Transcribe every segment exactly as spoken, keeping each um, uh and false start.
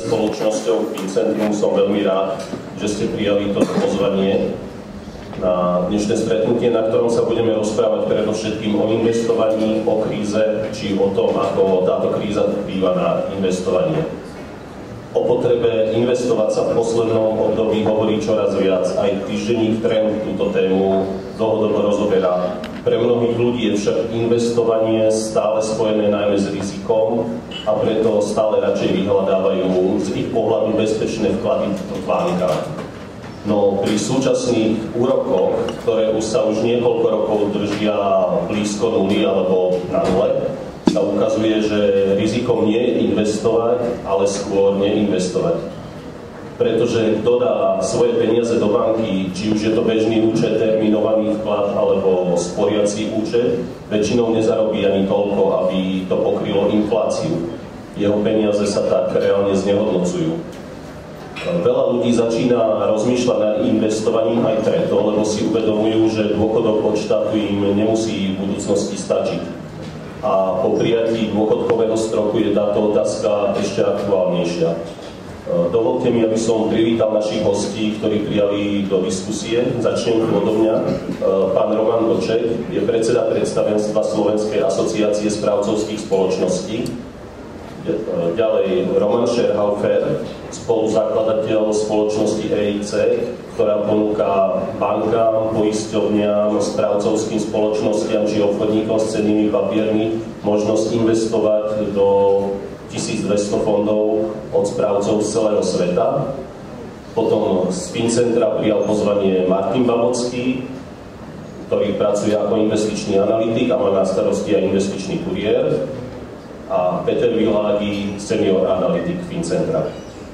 spoločnosťou Fincentrum som veľmi rád, že ste prijali toto pozvanie na dnešné stretnutie, na ktorom sa budeme rozprávať predovšetkým o investovaní, o kríze, či o tom, ako táto kríza vplýva na investovanie. O potrebe investovať sa v poslednom období hovorí čoraz viac. Aj týždenník Trend túto tému dlhodobo rozoberá. Pre mnohých ľudí je však investovanie stále spojené najmä s rizikom a preto stále radšej vyhľadávajú z ich pohľadu bezpečné vklady v bankách. No pri súčasných úrokoch, ktoré už sa už niekoľko rokov držia blízko nuly alebo na nule, sa ukazuje, že rizikom nie je investovať, ale skôr neinvestovať. Pretože kto dá svoje peniaze do banky, či už je to bežný účet, terminovaný vklad alebo sporiaci účet, väčšinou nezarobí ani toľko, aby to pokrylo infláciu. Jeho peniaze sa tak reálne znehodnocujú. Veľa ľudí začína rozmýšľať nad investovaním aj preto, lebo si uvedomujú, že dôchodok od štátu im nemusí v budúcnosti stačiť. A po prijatí dôchodkového stroku je táto otázka ešte aktuálnejšia. Dovolte mi, aby som privítal našich hostí, ktorí prijali do diskusie. Začnem odo mňa. Pán Roman Vlček je predseda predstavenstva Slovenskej asociácie správcovských spoločností. Ďalej Roman Scherhaufer, spoluzakladateľ spoločnosti E I C, ktorá ponúka bankám, poisťovniam, správcovským spoločnostiam či obchodníkom s cennými papiermi možnosť investovať do tisícdvesto fondov od správcov z celého sveta. Potom z Fincentra prijal pozvanie Martin Babocký, ktorý pracuje ako investičný analytik a má na starosti aj investičný kuriér. A Peter Világi, senior analytik Fincentra.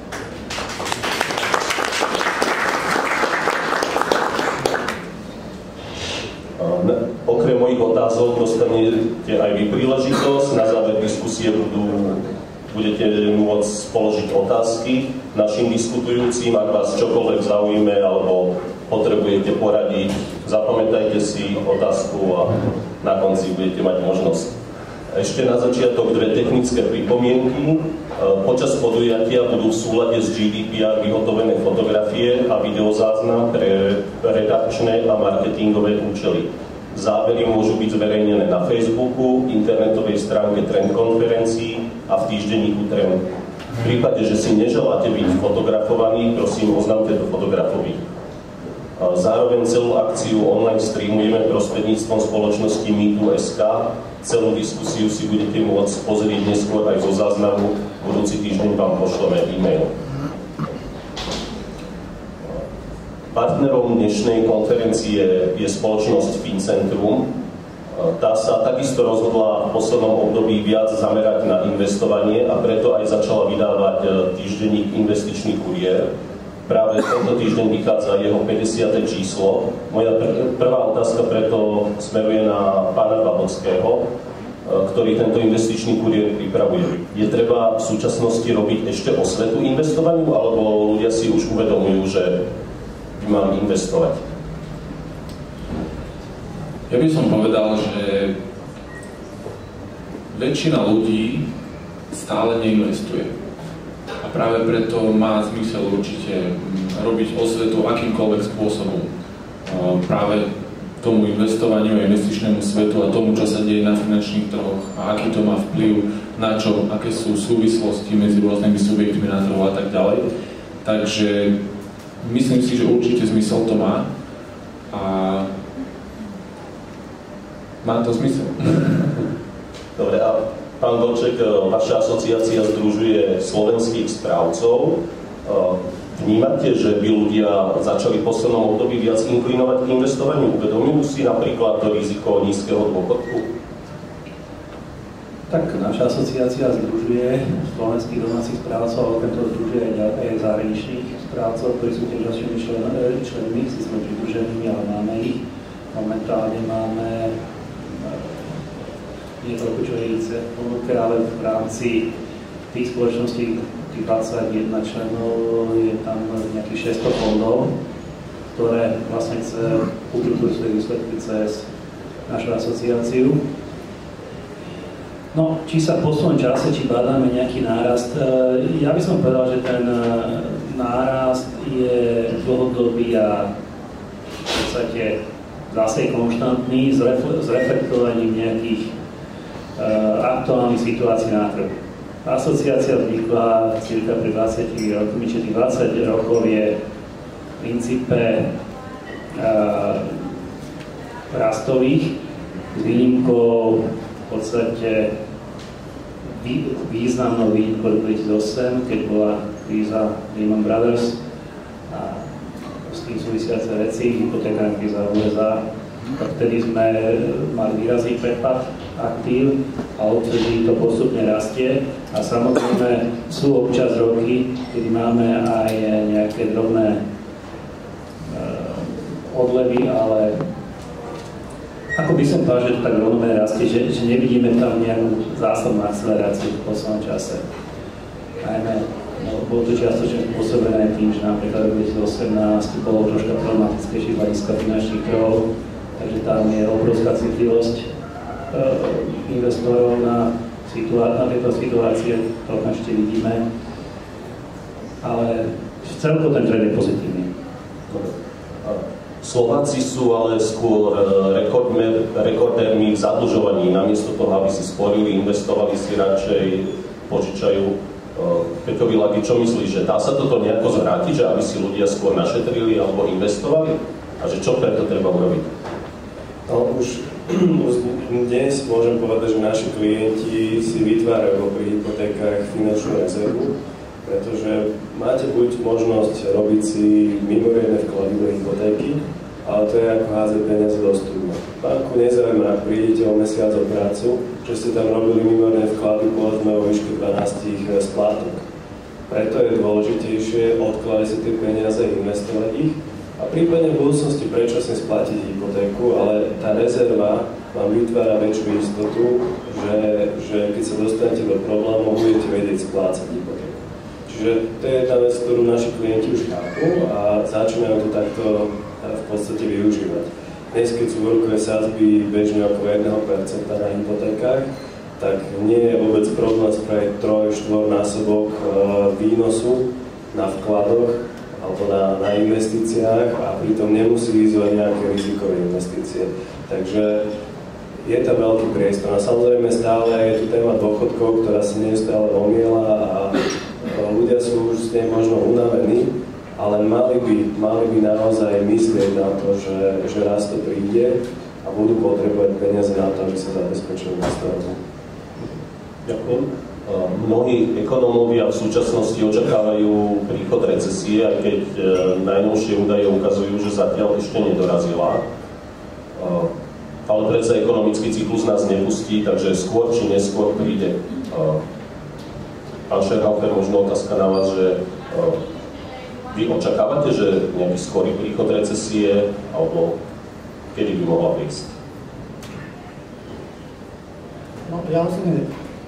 Okrem mojich otázok dostanete aj vy príležitosť. Na záver diskusie budú, budete môcť položiť otázky našim diskutujúcim, ak vás čokoľvek zaujíme alebo potrebujete poradiť. Zapamätajte si otázku a na konci budete mať možnosť. Ešte na začiatok dve technické pripomienky. Počas podujatia budú v súlade s G D P R vyhotovené fotografie a videozáznam pre redakčné a marketingové účely. Zábery môžu byť zverejnené na Facebooku, internetovej stránke Trend konferencií a v týždenníku Trend. V prípade, že si neželáte byť fotografovaní, prosím, oznámte to fotografovi. Zároveň celú akciu online streamujeme prostredníctvom spoločnosti Meetu bodka es ká. Celú diskusiu si budete môcť pozrieť neskôr aj zo záznamu. Budúci týždeň vám pošleme e-mail. Partnerom dnešnej konferencie je spoločnosť Fincentrum. Tá sa takisto rozhodla v poslednom období viac zamerať na investovanie a preto aj začala vydávať týždenník Investičný kuriér. Práve tento týždeň vychádza jeho päťdesiate číslo. Moja pr- prvá otázka preto smeruje na pána Babockého, ktorý tento investičný kuriér pripravuje. Je treba v súčasnosti robiť ešte osvetu investovaniu, alebo ľudia si už uvedomujú, že by mali investovať? Ja by som povedal, že väčšina ľudí stále neinvestuje. A práve preto má zmysel určite robiť osvetu akýmkoľvek spôsobom. Práve tomu investovaniu a investičnému svetu a tomu, čo sa deje na finančných trhoch a aký to má vplyv na čo, aké sú súvislosti medzi rôznymi subjektmi na trhu a tak ďalej. Takže myslím si, že určite zmysel to má a má to zmysel. Dobre, a pán Vlček, vaša asociácia združuje slovenských správcov. Vnímate, že by ľudia začali v poslednom období viac inklinovať k investovaniu? Uvedomujú si napríklad to riziko nízkeho dôchodku? Tak naša asociácia združuje slovenských domácich správcov, ale okrem toho združuje aj zahraničných správcov, ktorí sú tiež našimi členmi, si sme pridruženými, ale máme ich. Momentálne máme niekoľko, čo je í cé ponúka, ale v rámci tých spoločností, tých dvadsaťjeden členov, je tam nejakých šesťsto fondov, ktoré vlastne chce publikujú svoje výsledky cez našu asociáciu. No, či sa v poslednom čase, či badáme nejaký nárast, ja by som povedal, že ten nárast je dlhodobý a v podstate zase konštantný s reflektovaním nejakých aktuálnych situácií na trhu. Asociácia vznikla cirka pred dvadsiatimi rokmi, čiže tých dvadsať rokov je v princípe rastových, s výnimkou v podstate významnou výnimkou dvetisícosem, keď bola kríza Lehman Brothers a s tým súvisiace veci, hypotekárna kríza v ú es á, tak vtedy sme mali výrazný prepad aktív a odtedy to postupne rastie a samozrejme sú občas roky, kedy máme aj nejaké drobné odlevy, ale ako by som povedal, že to tak rovnomerne rastie, že, že nevidíme tam nejakú zásadnú akceleráciu v poslednom čase. Najmä, no, bolo to čiastočne spôsobené tým, že napríklad v dvetisícosemnásť bolo troška problematickejšie z hľadiska finančných trhov, takže tam je obrovská citlivosť e, investorov na, situá- na tieto situácie, to ešte vidíme, ale celkovo ten trend je pozitívny. Slováci sú ale skôr rekordérmi v zadlžovaní. Namiesto toho, aby si sporili, investovali si radšej, požičajú. Peťovi Lagi, čo myslíš, že dá sa toto nejako zvrátiť, že aby si ľudia skôr našetrili alebo investovali? A že čo preto treba urobiť? No, už, už dnes môžem povedať, že naši klienti si vytvárajú pri hypotékach finančnú rezervu, pretože máte buď možnosť robiť si mimoriadne vklady do hypotéky, ale to je ako hádzať peniaze do studne. Banku nezaujíma, ak prídete o mesiac o prácu, že ste tam robili mimoriadne vklady povedzme o výške dvanásť splátok. Preto je dôležitejšie odkladať si tie peniaze, investovať ich a prípadne v budúcnosti predčasne splatiť hypotéku, ale tá rezerva vám vytvára väčšiu istotu, že, že keď sa dostanete do problémov, budete vedieť splácať hypotéku. Čiže to je jedna vec, ktorú naši klienti už chápu a začínajú to takto v podstate využívať. Dnes, keď sú úrokové sadzby bežne okolo jedno percento na hypotékach, tak nie je vôbec problém spraviť troj štvornásobok výnosu na vkladoch alebo na, na investíciách a pritom nemusí ísť o nejaké rizikové investície. Takže je tam veľký priestor. A samozrejme stále je tu téma dôchodkov, ktorá sa neustále omiela a ľudia sú už s nej možno unavení, ale mali by, mali by naozaj myslieť na to, že, že raz to príde a budú potrebovať peniaze na to, aby sa zabezpečili na stavbu. Ďakujem. Mnohí ekonómovia v súčasnosti očakávajú príchod recesie, aj keď najnovšie údaje ukazujú, že zatiaľ ešte nedorazila. Ale predsa ekonomický cyklus nás nepustí, takže skôr či neskôr príde. Pán Scherhaufer, možno otázka na vás, že vy očakávate, že nejaký skorý príchod recesie, alebo kedy by mohla prísť? No, ja osobne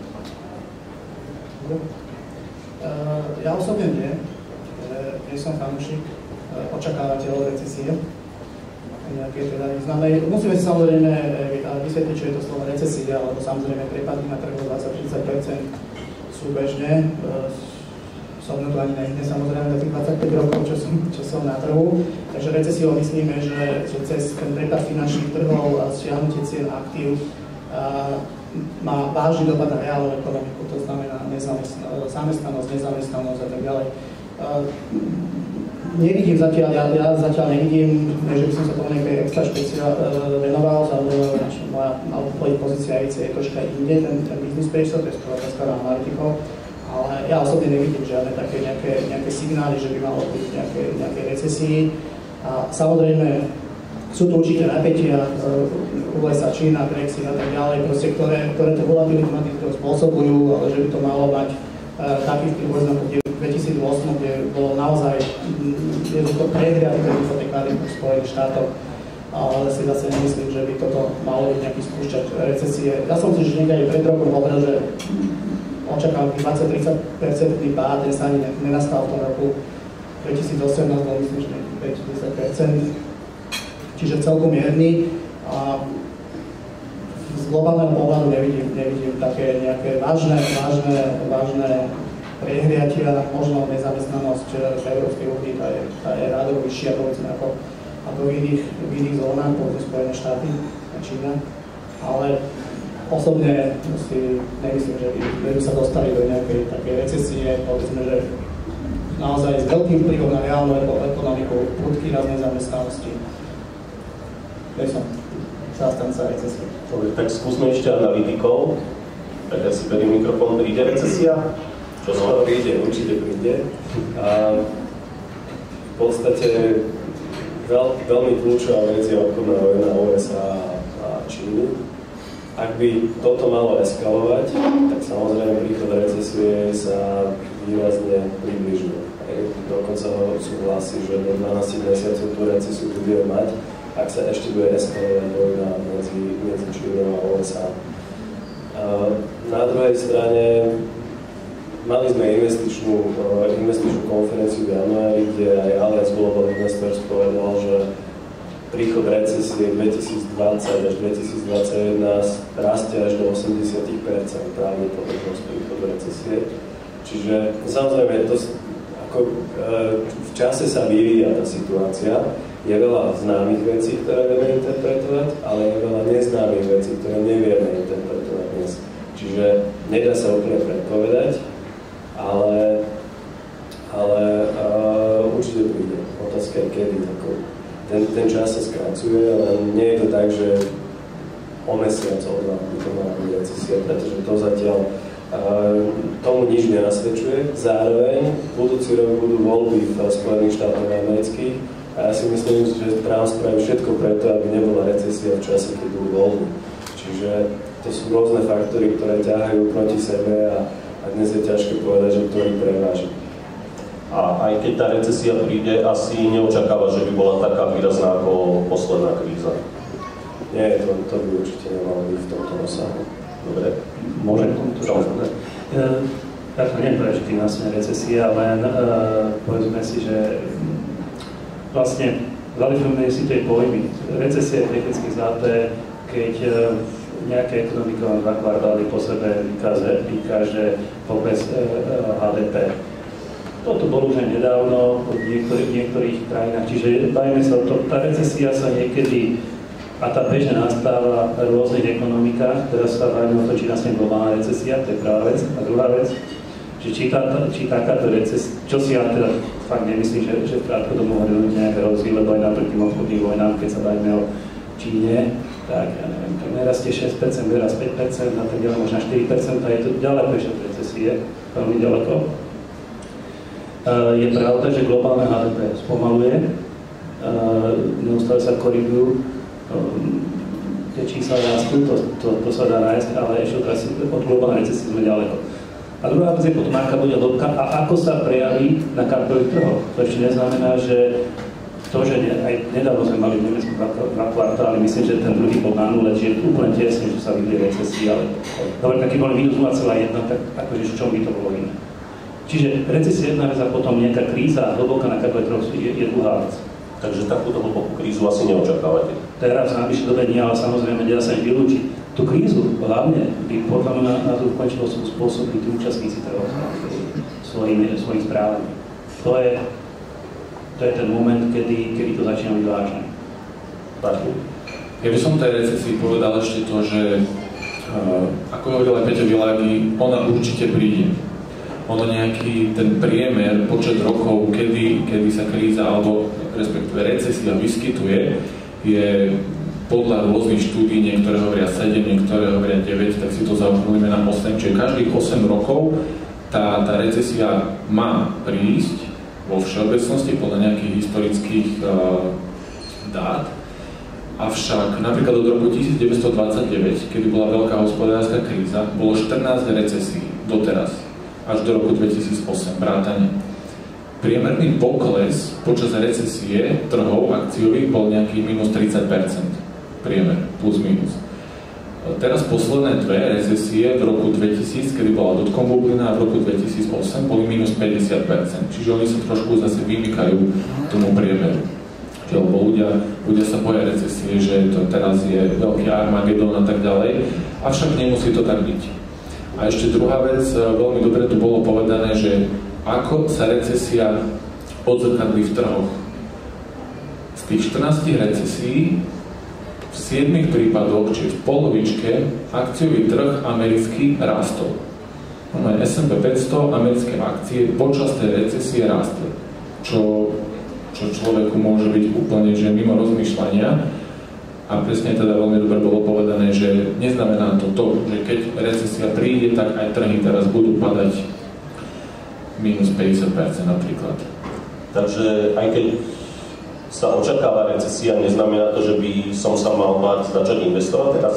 Uh, ja osobne nie, uh, nie som fanúšik, uh, očakávateľ recesie, nejaké teda neznáme. Musíme si samozrejme uh, vysvetliť, čo je to slovo recesia, lebo samozrejme prepady na trhu dvadsať až tridsať percent sú bežne. Uh, som na to ani nejde samozrejme za tých dvadsaťpäť rokov, čo som, čo som na trhu. Takže recesiou myslíme, že, že cez ten prepad finančných trhov a stiahnutie cien aktív uh, má vážny dopad na reálnu ekonomiku, to znamená zamestnanosť, nezamestnanosť a tak ďalej. Uh, nevidím zatiaľ, ja, ja zatiaľ nevidím, že by som sa tomu nejakej extra špeciál uh, venoval, samozrejme moja pozícia je troška inde, ten, ten business priestor, to je skôr otázka na analytikov, ale ja osobne nevidím žiadne také nejaké, nejaké signály, že by malo byť nejaké, nejaké recesii. A samozrejme, sú tu určité napätia, U S A, Čína, Brexit a tak ďalej, proste, ktoré, ktoré to volatilitu na týchto spôsobujú, ale že by to malo mať uh, taký vplyv, povedzme, v dvetisícosem, kde bolo naozaj jednoducho prehriatý ten hypotekárny v Spojených štátoch, ale si zase nemyslím, že by toto malo byť nejaký spúšťač recesie. Ja som si, že niekde aj pred rokom hovoril, že očakával dvadsať až tridsať percent pád, ten sa ani nenastal v tom roku dvetisícosemnásť, bol myslím, že päť až desať percent. Čiže celkom mierny. A v z globálneho pohľadu nevidím, nevidím také nejaké vážne, vážne, vážne prehriatia, možno nezamestnanosť v Európskej únii, tá je, tá je rádovo vyššia, povedzme, ako, ako v iných, v iných zónach, povedzme Spojené štáty a Čína, ale osobne si nemyslím, že by sa dostali do nejakej takej recesie, povedzme, že naozaj s veľkým vplyvom na reálnu ekonomiku, prudký rast nezamestnanosti. Ja som zástanca recesie. Tak skúsme ešte analytikov. Tak ja si beriem mikrofón. Príde recesia? Čo sa príde? Určite príde. A v podstate veľ, veľmi kľúčová vec je obchodná vojna U S A a Číny. Ak by toto malo eskalovať, tak samozrejme príchod recesie sa výrazne približuje. Dokonca súhlasí, že do dvanásť mesiacov tú recesiu bude mať, ak sa ešte bude eskalovať vojna medzi, medzi Čínou a U S A. Na druhej strane mali sme investičnú, investičnú konferenciu v januári, kde aj Allianz Global Investors povedal, že príchod recesie dvetisícdvadsať až dvetisícdvadsaťjeden rastie až do osemdesiat percent pravdepodobnosť príchodu recesie. Čiže samozrejme, to, ako, v čase sa vyvíja tá situácia, je veľa známych vecí, ktoré vieme interpretovať, ale je veľa neznámych vecí, ktoré nevieme interpretovať dnes. Čiže nedá sa úplne predpovedať, ale, ale uh, určite príde. Otázka je kedy. Tako, ten, ten čas sa skracuje, ale nie je to tak, že o mesiac od dva by to mala byť recesia, pretože to zatiaľ uh, tomu nič nenasvedčuje. Zároveň budúci rok budú voľby v Spojených štátoch amerických a ja si myslím, že Trump spraví všetko preto, aby nebola recesia v čase, keď budú voľby. Čiže to sú rôzne faktory, ktoré ťahajú proti sebe a, a dnes je ťažké povedať, že ktorý preváži. A aj keď tá recesia príde, asi neočakáva, že by bola taká výrazná ako posledná kríza. Nie, to, to by určite nemalo byť v tomto rozsahu. Dobre. Môžem k tomuto povedať. Ja to neviem povedať, že tým vlastne recesia, len uh, povedzme si, že vlastne zališujeme si tie pojmy. Recesia je technicky zlaté, keď uh, nejaká ekonomika má dva kvartály po sebe vykáže, vykáže pokles uh, há dé pé. Toto bolo už aj nedávno v niektorých, niektorých krajinách, čiže bavíme sa o to, tá recesia sa niekedy a tá bežne nastáva v rôznych ekonomikách, teraz sa bavíme o to, či nastane globálna recesia, to je prvá vec. A druhá vec, že či, tá, či takáto recesia, čo si ja teda fakt nemyslím, že, že v krátkodobom horizonte nejaké rozdiel, lebo aj napriek tým obchodným vojnám, keď sa bavíme o Číne, tak ja neviem, keď nerastie šesť percent, nerast päť percent a tak ďalej, možno štyri percent, je to ďaleko ešte od recesie, veľmi ďaleko. Je pravda, že globálne há dé pé spomaluje, neustále sa korigujú, tie čísla rastú, to, to, to sa dá nájsť, ale ešte od, od globálnej recesie sme ďaleko. A druhá vec je potom, aká bude hĺbka a ako sa prejaví na kapitálových trhoch. To ešte neznamená, že to, že ne, aj nedávno sme mali v Nemecku dva, dva kvartály, myslím, že ten druhý bol na nule, čiže úplne tesne, že sa vidie recesie, ale dobre, taký bol minus nula celá jedna, tak akože v čom by to bolo iné. Čiže recesia jedna vec a potom nejaká kríza hlboká na kapitálových trhoch je, je druhá vec. Takže takúto hlbokú krízu asi neočakávate. Teraz na najbližšej dobe nie, ale samozrejme nedá sa ani vylúčiť. Tú krízu hlavne by podľa mňa na tú končilo spôsobili tí účastníci trhov svojim, svojim správaním. To je, to je ten moment, kedy, kedy to začína byť vážne. Ja by som tej recesii povedal ešte to, že uh, ako hovoril aj Peťo Világi, ona určite príde. Ono nejaký ten priemer, počet rokov, kedy, kedy sa kríza alebo respektíve recesia vyskytuje, je podľa rôznych štúdí, niektoré hovoria sedem, niektoré hovoria deväť, tak si to zaokrúhlime na osem, čiže každých osem rokov tá, tá recesia má prísť vo všeobecnosti podľa nejakých historických uh, dát. Avšak napríklad od roku devätnásťstodvadsaťdeväť, kedy bola veľká hospodárska kríza, bolo štrnásť recesí doteraz, až do roku dvetisícosem vrátane. Priemerný pokles počas recesie trhov akciových bol nejaký minus tridsať percent. Priemer, plus minus. Teraz posledné dve recesie v roku dvetisíc, kedy bola dotcom bublina, a v roku dvetisícosem boli minus päťdesiat percent. Čiže oni sa trošku zase vymykajú tomu priemeru. lebo ľudia, ľudia sa boja recesie, že to teraz je veľký Armagedon a tak ďalej, avšak nemusí to tak byť. A ešte druhá vec, veľmi dobre tu bolo povedané, že ako sa recesia odzrkadlí v trhoch. Z tých štrnástich recesí v siedmich prípadoch, či v polovičke, akciový trh americký rástol. es and pé päťsto americké akcie počas tej recesie rástli, čo, čo človeku môže byť úplne že mimo rozmýšľania. A presne teda veľmi dobre bolo povedané, že neznamená to to, že keď recesia príde, tak aj trhy teraz budú padať minus päťdesiat percent napríklad. Takže aj keď sa očakáva recesia, neznamená to, že by som sa mal báť začať investovať teraz?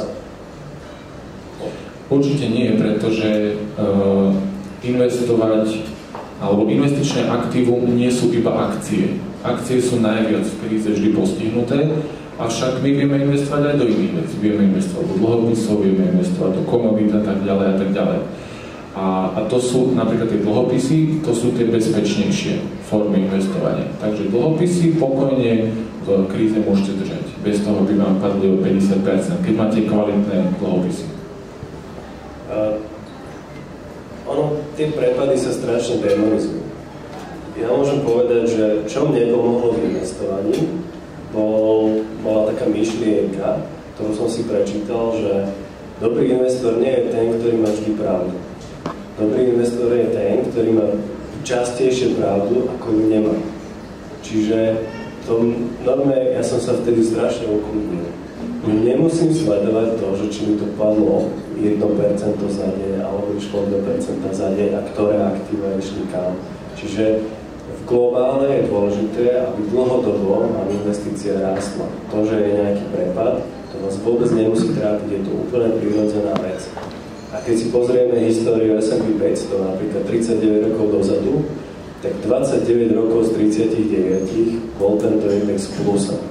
Určite nie, pretože uh, investovať alebo investičné aktívum nie sú iba akcie. Akcie sú najviac v kríze vždy postihnuté, avšak my vieme investovať aj do iných vecí. Vieme investovať do dlhopisov, vieme investovať do komodít a tak ďalej a tak ďalej. A, a to sú napríklad tie dlhopisy, to sú tie bezpečnejšie formy investovania. Takže dlhopisy pokojne v kríze môžete držať. Bez toho by vám padli o päťdesiat percent, keď máte kvalitné dlhopisy. Uh, ono, tie prepady sa strašne demonizujú. Ja môžem povedať, že čo mne pomohlo v investovaní, bol, bola taká myšlienka, ktorú som si prečítal, že dobrý investor nie je ten, ktorý má vždy pravdu. Dobrý investor je ten, ktorý má častejšie pravdu, ako ju nemá. Čiže to normálne, ja som sa vtedy strašne ukludnil. Nemusím sledovať to, že či mi to padlo jedno percento za deň, alebo išlo dva percentá za deň a ktoré aktíva išli kam. Čiže v globále je dôležité, aby dlhodobo vám investícia rástla. To, že je nejaký prepad, to vás vôbec nemusí trápiť, je to úplne prirodzená vec. A keď si pozrieme históriu es and pé päťsto, napríklad tridsaťdeväť rokov dozadu, tak dvadsaťdeväť rokov z tridsaťdeväť bol tento index plusom.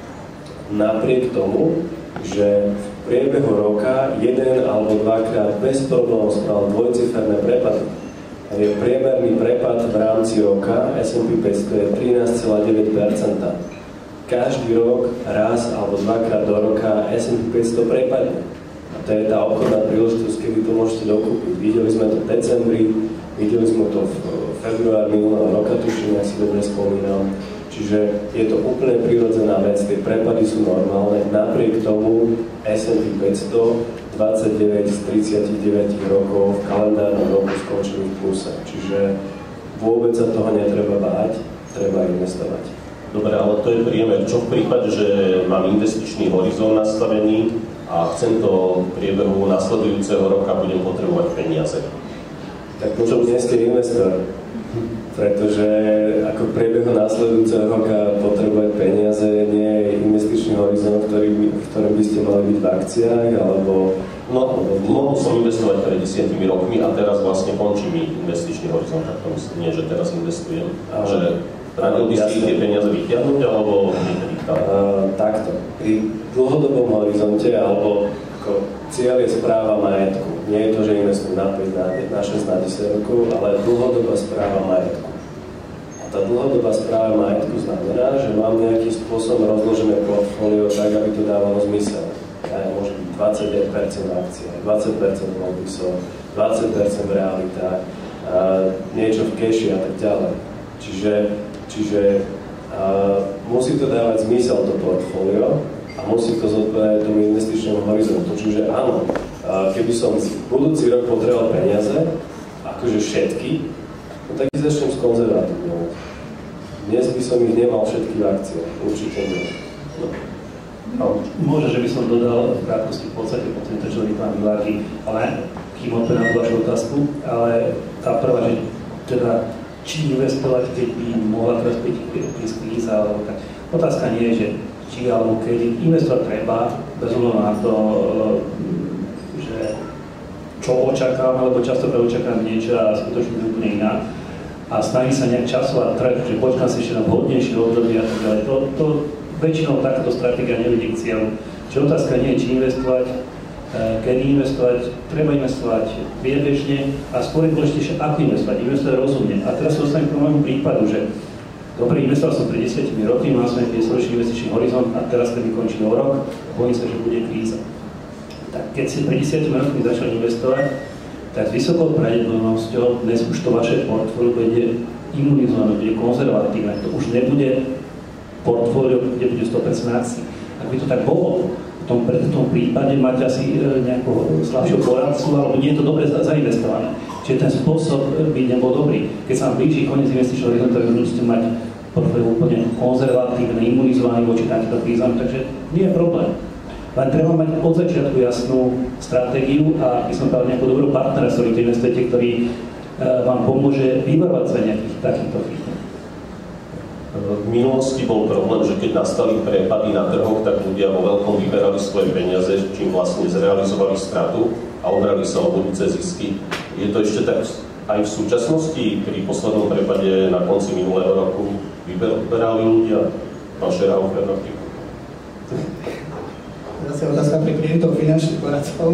Napriek tomu, že v priebehu roka jeden alebo dvakrát bez problémov spravil dvojciferné prepady. A je priemerný prepad v rámci roka es and pé päťsto je trinásť celá deväť percenta. Každý rok raz alebo dvakrát do roka es and pé päťsto prepadne. A to je tá obchodná príležitosť, kedy to môžete dokúpiť. Videli sme to v decembri, videli sme to v februári minulého roka, tuším, ja si dobre spomínam. Čiže je to úplne prirodzená vec, tie prepady sú normálne, napriek tomu es and pé päťsto dvadsaťdeväť z tridsaťdeväť rokov v kalendárnom roku skončili v pluse. Čiže vôbec sa toho netreba báť, treba investovať. Dobre, ale to je priemer. Čo v prípade, že mám investičný horizont nastavený a chcem to v priebehu nasledujúceho roka budem potrebovať peniaze? Tak možno nie ste investor. Pretože ako v priebehu následujúceho roka potrebovať peniaze nie je investičný horizont, ktorý, v ktorom by ste mali byť v akciách, alebo... No, mohol som investovať pred desiatimi rokmi a teraz vlastne končí mi investičný horizont, tak to myslím, nie, že teraz investujem. A že radil by si tie peniaze vytiahnuť, alebo niekedy tam? Takto. Pri dlhodobom horizonte, alebo ako cieľ je správa majetku. Nie je to, že investujem na päť, na šesť, na desať rokov, ale dlhodobá správa majetku. A tá dlhodobá správa majetku znamená, že mám nejakým spôsobom rozložené portfólio tak, aby to dávalo zmysel. Ja môže byť dvadsaťpäť percent akcie, dvadsať percent dlhopisov, dvadsať percent v realitách, niečo v keši a tak ďalej. Čiže, čiže a, musí to dávať zmysel to portfólio a musí to zodpovedať tomu investičnému horizontu. Čiže áno, keby som budúci rok potreboval peniaze, akože všetky, no tak ich začnem s konzervatívnou. Dnes by som ich nemal všetky v akciách, určite nie. No. No, možno, že by som dodal v krátkosti v podstate po tento, čo pán Miláky, ale kým odpovedám na vašu otázku, ale tá prvá, že teda či investovať, keď by mohla teraz byť kríza, alebo tak. Otázka nie je, že či alebo kedy investovať treba, bez ohľadu na to, že čo očakávam, alebo častokrát očakávam niečo a skutočne je úplne iná. A snaží sa nejak časovať trh, že počkám si ešte na vhodnejšie obdobie a tak ďalej. To, to väčšinou takáto stratégia nevedie k cieľu. Čiže otázka nie je, či investovať, kedy investovať, treba investovať priebežne a skôr je dôležitejšie, ako investovať, investovať rozumne. A teraz sa dostanem k tomu prípadu, že dobre, investoval som pred desiatimi rokmi, mal som nejaký dlhší investičný horizont a teraz keď mi končí o rok, bojím sa, že bude kríza. Tak keď si pred desiatimi rokmi začal investovať, tak s vysokou pravdepodobnosťou dnes už to vaše portfólio bude imunizované, bude konzervatívne. To už nebude portfólio, kde bude sto percent akcií. Ak by to tak bolo, v tom, v tom prípade máte asi nejakú slabšiu poradcu, alebo nie je to dobre zainvestované. Čiže ten spôsob by nebol dobrý. Keď sa vám blíži koniec investičného horizontu, tak musíte mať portfólio úplne konzervatívne, imunizovaný voči takýmto krízam, takže nie je problém. Len treba mať od začiatku jasnú stratégiu a by som povedal nejakú dobrú partnera, s ktorým investujete, ktorý vám pomôže vyvarovať sa nejakých takýchto chýb. V minulosti bol problém, že keď nastali prepady na trhoch, tak ľudia vo veľkom vyberali svoje peniaze, čím vlastne zrealizovali stratu a obrali sa o budúce zisky. Je to ešte tak aj v súčasnosti, pri poslednom prepade na konci minulého roku vyberali ľudia? Pán Šerhaufer napríklad. Zase otázka pre klientov finančných poradcov.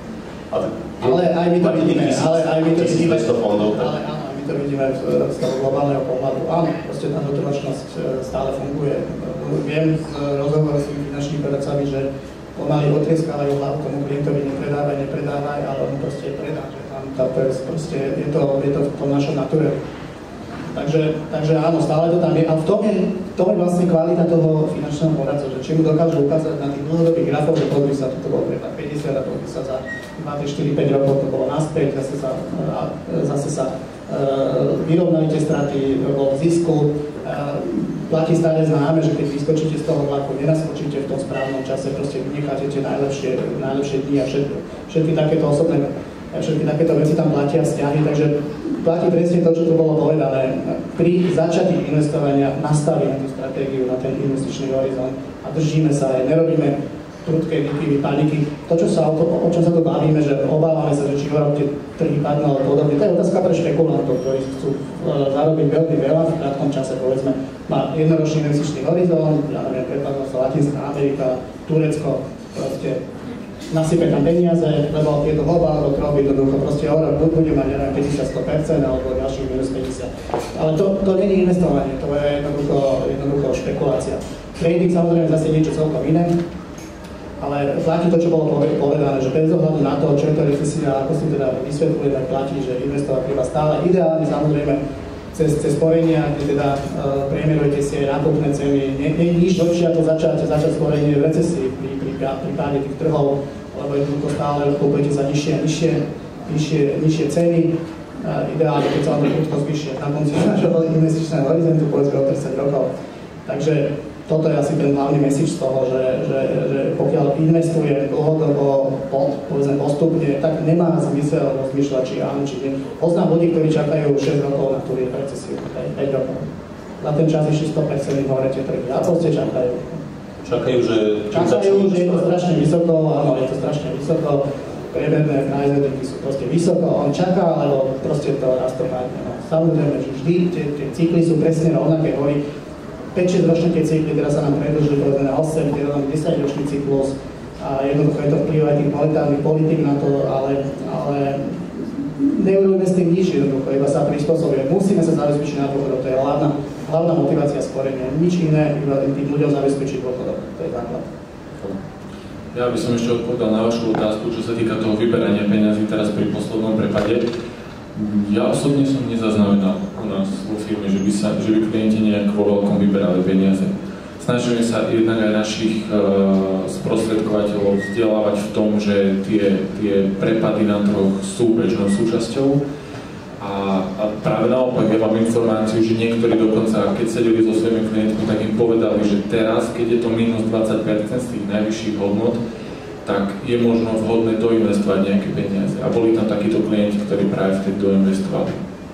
Ale aj my to vidíme, ale aj my to vidíme, ale áno, my to vidíme z toho globálneho pohľadu. Áno, proste tá dotrvačnosť stále funguje. Viem z rozhovoru s tými finančnými poradcami, že pomaly otrieskávajú hlavu tomu klientovi, nepredávaj, nepredávaj, ale on proste predá, že tam tá proste je to, je to v tom našom natúre. Takže, takže áno, stále to tam je. A v tom je, v tom je vlastne kvalita toho finančného poradcu, že či mu dokážu ukázať na tých dlhodobých grafoch, že pozri sa, toto bolo pre päťdesiat a pozri sa za dva, tri, štyri, päť rokov, to bolo naspäť, zase sa, zase sa uh, vyrovnali tie straty, bol v zisku. Uh, platí stále známe, že keď vyskočíte z toho vlaku, nenaskočíte v tom správnom čase, proste vynecháte tie najlepšie, najlepšie dni a všetky, všetky takéto osobné, všetky takéto veci tam platia vzťahy, takže platí presne to, čo tu bolo povedané. Pri začatí investovania nastavíme tú stratégiu na ten investičný horizont a držíme sa aj, nerobíme prudké výkyvy, paniky. To, čo sa, o, o čom sa tu bavíme, že obávame sa, že či o rok tie trhy padnú alebo podobne, to je otázka pre špekulantov, ktorí chcú uh, zarobiť veľmi veľa v krátkom čase, povedzme, má jednoročný investičný horizont, ja neviem, prepadla sa Latinská Amerika, Turecko, proste nasype tam peniaze, lebo je to globálne do trhu, jednoducho proste o rok bude mať, neviem, päťdesiat až sto percent alebo ďalších minus päťdesiat. Ale to, to nie je investovanie, to je jednoducho, jednoducho špekulácia. Trading samozrejme zase niečo celkom iné, ale platí to, čo bolo povedané, že bez ohľadu na to, čo je to recesia, ako si teda vysvetľuje, tak platí, že investovať treba stále ideálne, samozrejme cez, cez sporenia, kde teda uh, priemerujete si aj nákupné ceny. Nie je nič lepšie ako začať, začať sporenie v recesii pri, pri, pri páde tých trhov, lebo jednoducho stále kúpujete za nižšie a nižšie, nižšie, nižšie ceny. Uh, ideálne, keď sa vám to prudko zvyšuje na konci našho investičného horizontu, povedzme o tridsať rokov. Takže toto je asi ten hlavný message z toho, že, že, že pokiaľ investuje dlhodobo, pod, povedzme postupne, tak nemá zmysel rozmýšľať, či áno, či nie. Poznám ľudí, ktorí čakajú šesť rokov na tú recesiu, päť rokov. Na ten čas išli sto percent hore tie trhy a proste čakajú. Čakajú, že... Čakajú, že je to strašne vysoko, áno, je to strašne vysoko, priemerné nájzvedky sú proste vysoko, on čaká, alebo proste to rastovanie. No, samozrejme, že vždy tie, tie cykly sú presne rovnaké, hovorí, päť šesť ročné tie cykly, teraz sa nám predĺžili povedzme na osem, teraz nám desať ročný cyklus a jednoducho je to vplyv aj tých monetárnych politik na to, ale, ale neurobíme s tým nič jednoducho, iba sa prispôsobuje. Musíme sa zabezpečiť na dôchodok, to je hlavná, hlavná motivácia sporenia, nič iné, iba tým ľuďom zabezpečiť dôchodok, to je základ. Ja by som ešte odpovedal na vašu otázku, čo sa týka toho vyberania peňazí teraz pri poslednom prepade. Ja osobne som nezaznamenal u nás vo firme, že by, sa, že by klienti nejak vo veľkom vyberali peniaze. Snažíme sa jednak aj našich uh, sprostredkovateľov vzdelávať v tom, že tie, tie prepady na trhoch sú bežnou súčasťou. A, a práve naopak ja mám informáciu, že niektorí dokonca, keď sedeli so svojimi klientmi, tak im povedali, že teraz, keď je to minus dvadsať percent z tých najvyšších hodnot, tak je možno vhodné doinvestovať nejaké peniaze. A boli tam takíto klienti, ktorí práve vtedy doinvestovali.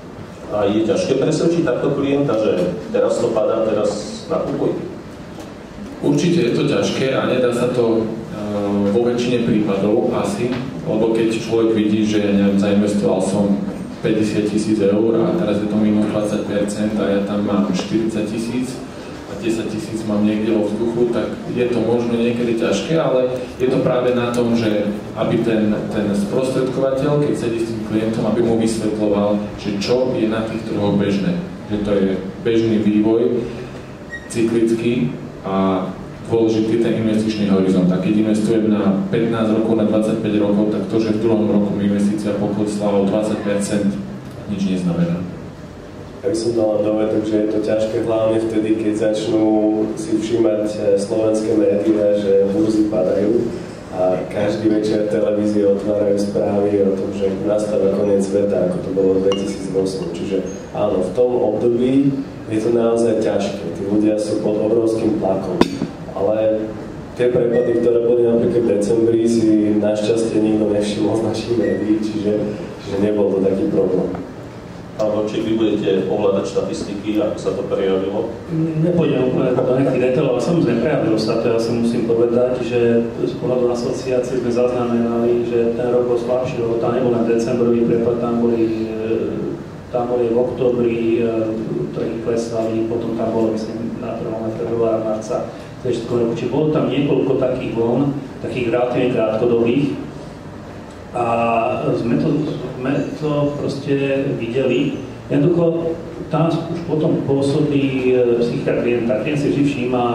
A je ťažké presvedčiť takto klienta, že teraz to padá, teraz nakupuj? Určite je to ťažké a nedá sa to uh, vo väčšine prípadov asi, lebo keď človek vidí, že ja neviem, zainvestoval som päťdesiat tisíc eur a teraz je to minus dvadsať percent a ja tam mám štyridsať tisíc, desať tisíc mám niekde vo vzduchu, tak je to možno niekedy ťažké, ale je to práve na tom, že aby ten, ten sprostredkovateľ, keď sedí s tým klientom, aby mu vysvetľoval, že čo je na tých trhoch bežné. že to je bežný vývoj, cyklický a dôležitý ten investičný horizont. A keď investujem na pätnásť rokov, na dvadsaťpäť rokov, tak to, že v druhom roku investícia poklesla o dvadsať percent, nič neznamená. Ja by som dal dovedok, že je to ťažké hlavne vtedy, keď začnú si všímať slovenské médiá, že burzy padajú a každý večer televízie otvárajú správy o tom, že nastáva koniec sveta, ako to bolo v dvetisícosem. Čiže áno, v tom období je to naozaj ťažké. Tí ľudia sú pod obrovským tlakom. Ale tie prepady, ktoré boli napríklad v decembri, si našťastie nikto nevšimol z našich médií, čiže, čiže nebol to taký problém. Alebo či vy budete ovládať štatistiky, ako sa to prejavilo? Nepôjdem úplne do nejakých detailov, ale samozrejme prejavilo sa to. Ja si musím povedať, že z pohľadu asociácie sme zaznamenali, že ten rok bol slabší, lebo tam nebol len decembrový prepad, tam boli, tam boli v októbri trhy klesali, potom tam bolo, myslím, na prvom februára, marca. Čiže bolo tam niekoľko takých vln, takých relatívne krátkodobých a sme to, sme to proste videli. Jednoducho tam už potom pôsobí psychika klienta. Klient si vždy všíma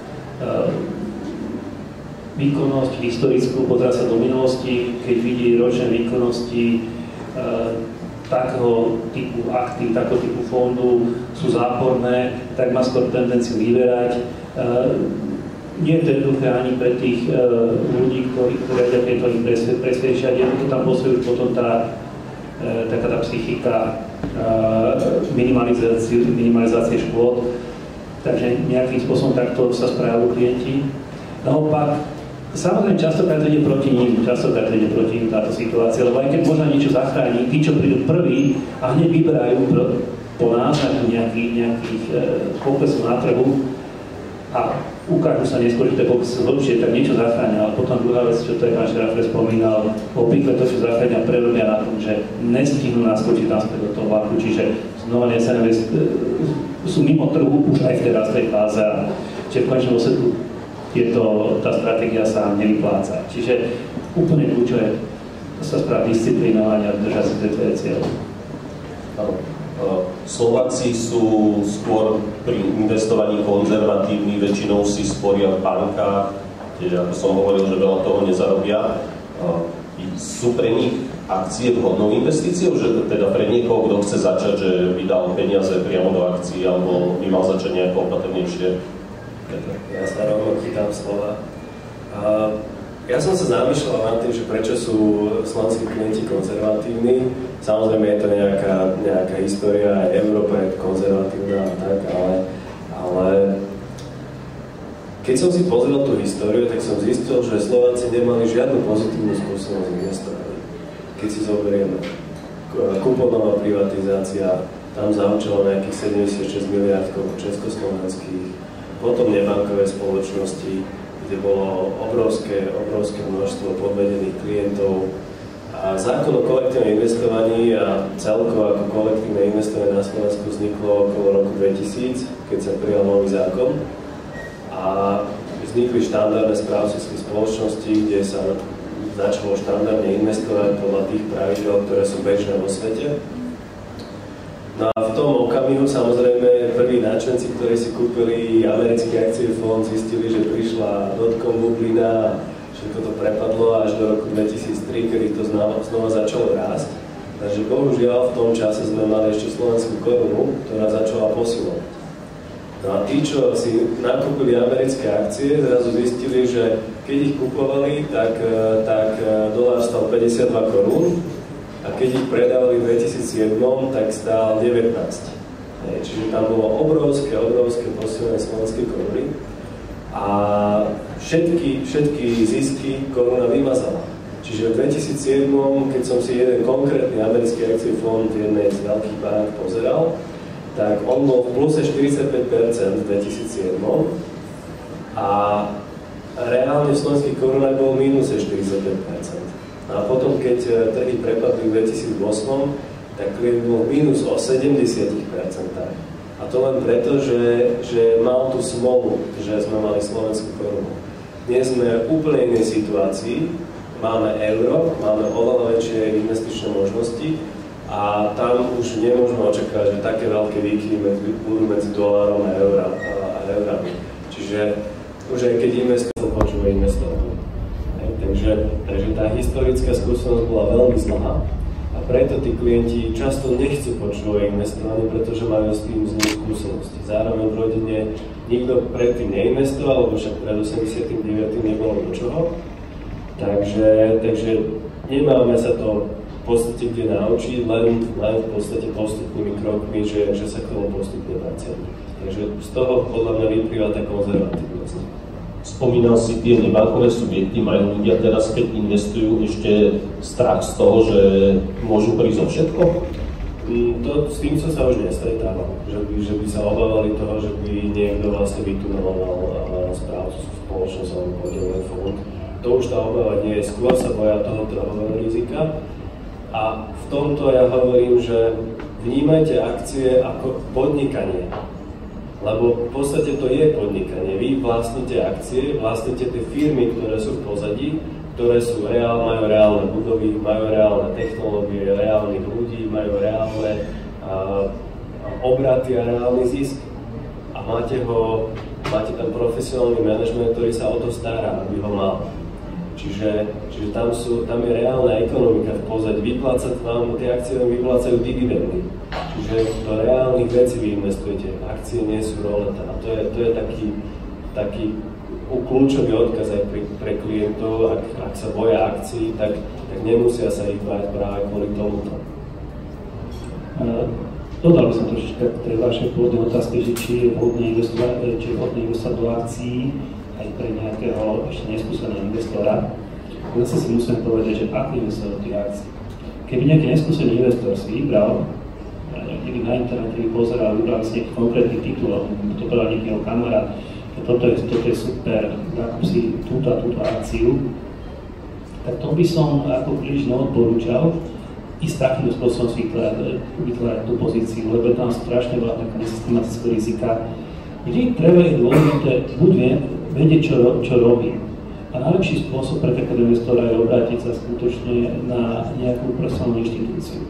výkonnosť historickú, pozerá sa do minulosti, keď vidí ročné výkonnosti takého typu aktív, takého typu fondu sú záporné, tak má skôr tendenciu vyberať. Nie je to jednoduché ani pre tých uh, ľudí, ktorí vedia, keď to ich presvedčia, jednoducho tam pôsobí už potom tá, uh, taká tá psychika uh, minimalizácie, minimalizácie škôd, takže nejakým spôsobom takto sa správajú klienti. Naopak, samozrejme častokrát ide proti ním, častokrát ide proti ním táto situácia, lebo aj keď možno niečo zachrániť, tí, čo prídu prví a hneď vyberajú po nás nejakých, nejakých uh, poklesov na trhu, a ukážu sa neskôr, že tie pokusy sú lepšie, tak niečo zachránia, ale potom druhá vec, čo to je pán Šrafre spomínal, obvykle to, čo zachránia, prerobia na tom, že nestihnú naskočiť naspäť do toho vlaku, čiže znova es en vé sú mimo trhu už aj v tej rastej fáze, čiže v konečnom dôsledku tá stratégia sa nevypláca. Čiže úplne kľúčové sa spraviť disciplinovanie a držať si tieto cieľe. Slováci sú skôr pri investovaní konzervatívni, väčšinou si sporia v bankách, kde, ako som hovoril, že veľa toho nezarobia. Sú pre nich akcie vhodnou investíciou, že teda pre niekoho, kto chce začať, že by dal peniaze priamo do akcií, alebo by mal začať nejako opatrnejšie? Ja sa rovno chytám slova. Ja som sa zamýšľal nad tým, že prečo sú slovenskí klienti konzervatívni. Samozrejme je to nejaká, nejaká história, aj Európa je konzervatívna a tak, ale, ale keď som si pozrel tú históriu, tak som zistil, že Slováci nemali žiadnu pozitívnu skúsenosť investovania. Keď si zoberieme kuponová privatizácia, tam zaúčalo nejakých sedemdesiatšesť miliárd československých, potom nebankové spoločnosti, kde bolo obrovské, obrovské množstvo podvedených klientov. A zákon o kolektívnom investovaní a celkovo ako kolektívne investovanie na Slovensku vzniklo okolo roku dvetisíc, keď sa prijal nový zákon. A vznikli štandardné správcovské spoločnosti, kde sa začalo štandardne investovať podľa tých pravidel, ktoré sú bežné vo svete. No a v tom okamihu samozrejme prví nadšenci, ktorí si kúpili americký akciový fond, zistili, že prišla dotcom bublina a všetko to prepadlo až do roku dvetisíctri, kedy to znova, znova začalo rásť. Takže bohužiaľ v tom čase sme mali ešte slovenskú korunu, ktorá začala posilovať. No a tí, čo si nakúpili americké akcie, zrazu zistili, že keď ich kupovali, tak, tak dolár stal päťdesiatdva korún a keď ich predávali v dvetisícsedem, tak stál devätnásť. Čiže tam bolo obrovské, obrovské posilné slovenskej koruny a všetky, všetky zisky koruna vymazala. Čiže v dvetisícsedem, keď som si jeden konkrétny americký akciový fond jednej z veľkých bank pozeral, tak on bol v pluse štyridsaťpäť percent v dvetisícsedem a reálne v slovenských korunách bol mínus štyridsaťpäť percent. A potom, keď trhy prepadli v dvetisícosem, tak klient bol v mínus o sedemdesiat percent. A to len preto, že, že mal tú smolu, že sme mali slovenskú korunu. Dnes sme v úplne inej situácii, máme euro, máme oveľa väčšie investičné možnosti a tam už nemôžeme očakávať, že také veľké výkyvy budú medzi dolárom a, eura, a eurami. Čiže už aj keď investor počúva investorov. Takže, takže tá historická skúsenosť bola veľmi zlá a preto tí klienti často nechcú počúvať investovanie, pretože majú s tým zlú skúsenosť. Zároveň v rodine nikto predtým neinvestoval, lebo však pred osemdesiatym deviatym nebolo do čoho. Takže, takže nemáme sa to v podstate kde naučiť, len, len v podstate postupnými krokmi, že, že sa k tomu postupne vraciame. Takže z toho podľa mňa vyplýva tá konzervatívnosť. Spomínal si tie nebankové subjekty, majú ľudia teraz, keď investujú, ešte strach z toho, že môžu prísť o všetko? To, s tým som sa už nestretával, že by, že by sa obávali toho, že by niekto vlastne vytuneloval správcu spoločnosť alebo podielný fond. To už tá obava nie je, skôr sa boja toho trhového rizika. A v tomto ja hovorím, že vnímajte akcie ako podnikanie. Lebo v podstate to je podnikanie. Vy vlastníte akcie, vlastníte tie firmy, ktoré sú v pozadí, ktoré sú reál, majú reálne budovy, majú reálne technológie, reálnych ľudí, majú reálne a, a obraty a reálny zisk. A máte ho, máte tam profesionálny manažment, ktorý sa o to stará, aby ho mal. Čiže, čiže tam, sú, tam je reálna ekonomika v pozadí. Vyplácať vám, tie akcie vám vyplácajú dividendy. Čiže do reálnych vecí vy investujete. Akcie nie sú roleta. A to je, to je taký, taký kľúčový odkaz aj pre, pre klientov. Ak, ak sa boja akcií, tak, tak nemusia sa ich báť práve kvôli tomuto. Dodal by som trošička k tej vašej pôvodnej otázky, že či je vhodné investovať, či je vhodné investovať do akcií aj pre nejakého ešte neskúseného investora. Zase si musím povedať, že ako investovať do tých akcií. Keby nejaký neskúsený investor si vybral, keby na internete by pozeral, vybral si nejaký konkrétny titul, to povedal nejakého kamarát, toto je, toto je super, dáku si túto a túto akciu, tak to by som ako príliš neodporúčal ísť takýmto spôsobom si vytvárať, vytvárať tú pozíciu, lebo je tam strašne veľa taká systematického rizika. Vždy treba je dôležité buď vedieť, čo, čo robí. A najlepší spôsob pre takého investora je obrátiť sa skutočne na nejakú profesionálnu inštitúciu.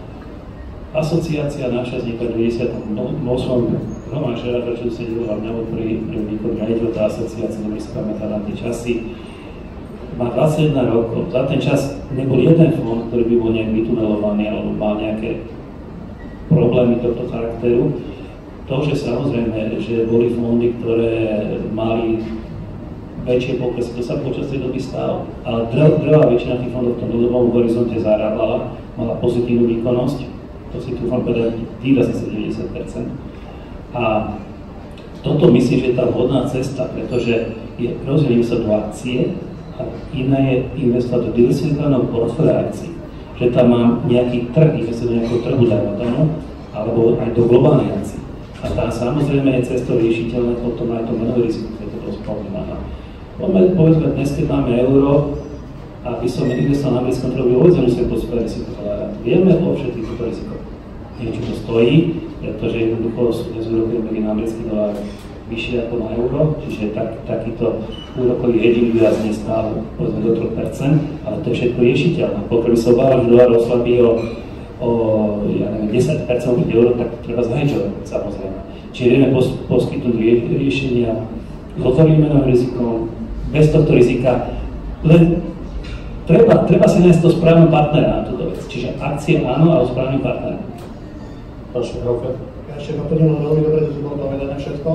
Asociácia naša vznikla v deväťdesiatom ôsmom Roman Šeráka, čo sa delal mňa pri výkonu riaditeľ tá asociácia, nebudem si pamätať na tie časy, má dvadsaťjeden rokov. Za ten čas nebol jeden fond, ktorý by bol nejak vytunelovaný alebo mal nejaké problémy tohto charakteru. To, že samozrejme, že boli fondy, ktoré mali väčšie pokresy, to sa počas tej doby stalo. Ale drvá väčšina tých fondov v tom dlhodobom horizonte zarábala, mala pozitívnu výkonnosť, to si tu vám povedať výrazne sa deväťdesiat percent. A toto myslím, že je tá vhodná cesta, pretože je rozdiel sa do akcie a iné je investovať do diversifikovaného portfólia akcií. Že tam mám nejaký trh, investovať do nejakého trhu, dajme tomu, alebo aj do globálnej akcií. A tam samozrejme je cesto riešiteľné potom aj to menové riziko, ktoré to spomínané. Povedzme, dnes, keď máme euro, a by som investoval na americkom trhu, vôbec nemusím posúvať riziko dolára. Vieme o všetkých týchto riziko. Niečo to stojí, pretože jednoducho sú dnes úrokový na americký dolár vyššie ako na euro, čiže tak, takýto úrokový hedging výrazne stál povedzme do tri percentá, ale to je všetko riešiteľné. Pokiaľ by sa obávam, že dolár oslabí o, o ja neviem, desať percent od euro, tak treba zhedžovať, samozrejme. Čiže vieme pos, poskytnúť rie, riešenia s otvoreným menovým rizikom, bez tohto rizika, len treba, treba si nájsť to správne partnera na túto vec. Čiže akcie áno, ale správny partner. Ďalšie veľké. Ja ešte doplním veľmi dobre, že tu bolo povedané všetko.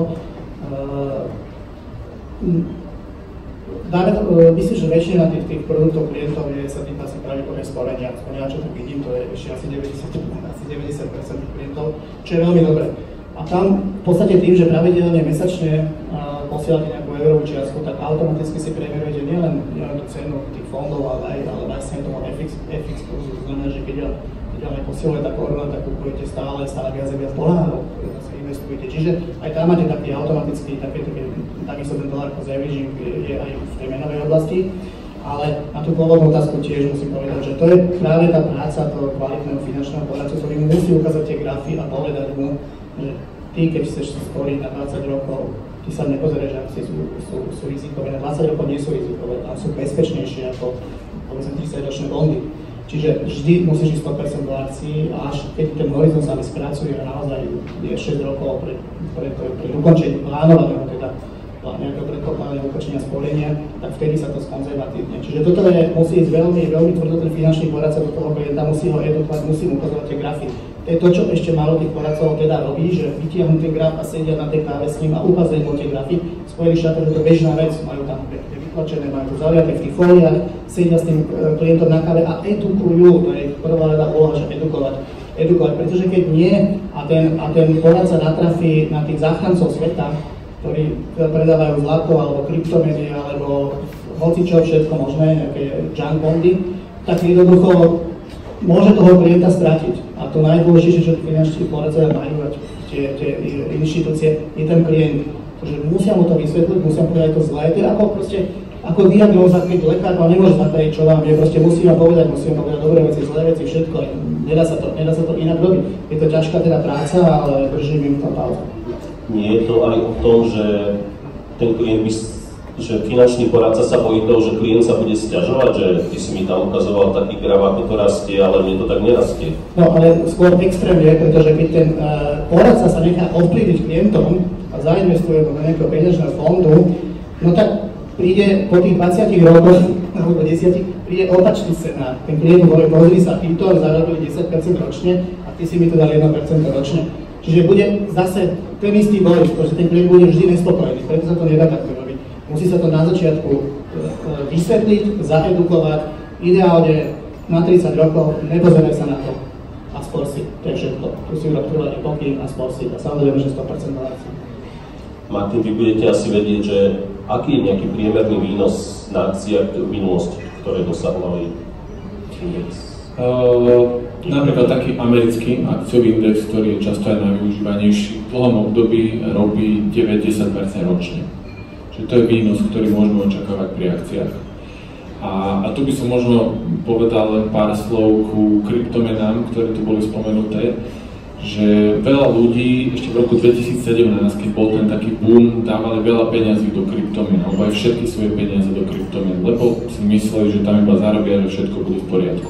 Dáme to, myslím, že väčšina tých, tých produktov klientov je, sa týka asi pravdepodobne sporenia. Aspoň ja čo tak vidím, to je ešte asi deväťdesiat percent klientov, čo je veľmi dobré. A tam v podstate tým, že pravidelne mesačne uh, posielate nejakú eurovú čiastku, tak automaticky si preverujete nielen, nielen tú cenu tých fondov, ale aj, ale aj cenu ef iks, ef iks kurzu. To znamená, že keď ja neposieluje tá koruna, tak kupujete stále, stále viac a viac dolárov, ktoré sa investujete. Čiže aj tam máte taký automatický, taký, taký, takisto ten dolár cost averaging je aj v tej menovej oblasti. Ale na tú pôvodnú otázku tiež musím povedať, že to je práve tá práca toho kvalitného finančného poradcu, ktorý mu musí ukázať tie grafy a povedať mu, že ty, keď chceš sporiť na dvadsať rokov, ty sa nepozrieš, že akcie sú, sú, sú rizikové, na dvadsať rokov nie sú rizikové, tam sú bezpečnejšie ako povedzme tridsaťročné bondy. Čiže vždy musíš ísť sto percent do akcií a až keď ten horizont sa spracuje a naozaj je šesť rokov pred, pred, pred ukončením plánovaného, teda nejakého predpokladaného ukončenia sporenia, tak vtedy sa to skonzervatívne. Čiže toto je, musí ísť veľmi, veľmi tvrdo ten finančný poradca do toho klienta, musí ho edukovať, musí mu ukazovať tie grafy. To je to, čo ešte málo tých poradcov teda robí, že vytiahnu ten graf a sedia na tej káve s ním a ukazujú mu tie grafy. V Spojených štátoch je to bežná vec, majú tam pekne vytlačené, majú to zaliaté v tých fóliách, sedia s tým klientom na káve a edukujú, to je prvá rada úloha, že edukovať. edukovať, pretože keď nie a ten, a ten poradca natrafí na tých záchrancov sveta, ktorí predávajú zlato alebo kryptomeny alebo hocičo všetko možné, nejaké junk bondy, tak jednoducho môže toho klienta stratiť. A to najdôležitejšie, čo finanční poradcovia majú tie, tie inštitúcie, je ten klient. Takže musia mu to vysvetliť, musia povedať to zlé. To je ako proste, ako diagnóza, keď lekár vám nemôže zatajiť, čo vám je, proste musí vám povedať, musí vám povedať dobré veci, zlé veci, všetko. Nedá sa to, nedá sa to inak robiť. Je to ťažká teda práca, ale držím im to palce. Nie je to aj o tom, že ten klient by, že finančný poradca sa bojí toho, že klient sa bude sťažovať, že ty si mi tam ukazoval taký graf, ako to rastie, ale mne to tak nerastie. No ale skôr extrém je, pretože keď ten uh, poradca sa nechá ovplyvniť klientom a zainvestuje do nejakého peňažného fondu, no tak príde po tých dvadsiatich rokoch, alebo desiatich, príde opačný scenár. Ten klient hovorí, pozri sa, týmto zarobili desať percent ročne a ty si mi to dal jedno percento ročne. Čiže bude zase ten istý boj, pretože ten klient bude vždy nespokojný, preto sa to nedá takto robiť. Musí sa to na začiatku vysvetliť, zaedukovať, ideálne na tridsať rokov, nepozeraj sa na to a spor si, to je všetko. Tu si urob trvalý pokyn a spor si a samozrejme, že sto percent akcií. Martin, vy budete asi vedieť, že aký je nejaký priemerný výnos na akciách v minulosti, ktoré dosahovali index? Uh, napríklad taký americký akciový index, ktorý je často aj najvyužívanejší, v dlhom období robí deväť až desať percent ročne. Čiže to je výnos, ktorý môžeme očakávať pri akciách. A, a tu by som možno povedal len pár slov ku kryptomenám, ktoré tu boli spomenuté, že veľa ľudí ešte v roku dvetisícsedemnásť, keď bol ten taký boom, dávali veľa peňazí do kryptomien, alebo aj všetky svoje peniaze do kryptomien, lebo si mysleli, že tam iba zarobia, že všetko bude v poriadku.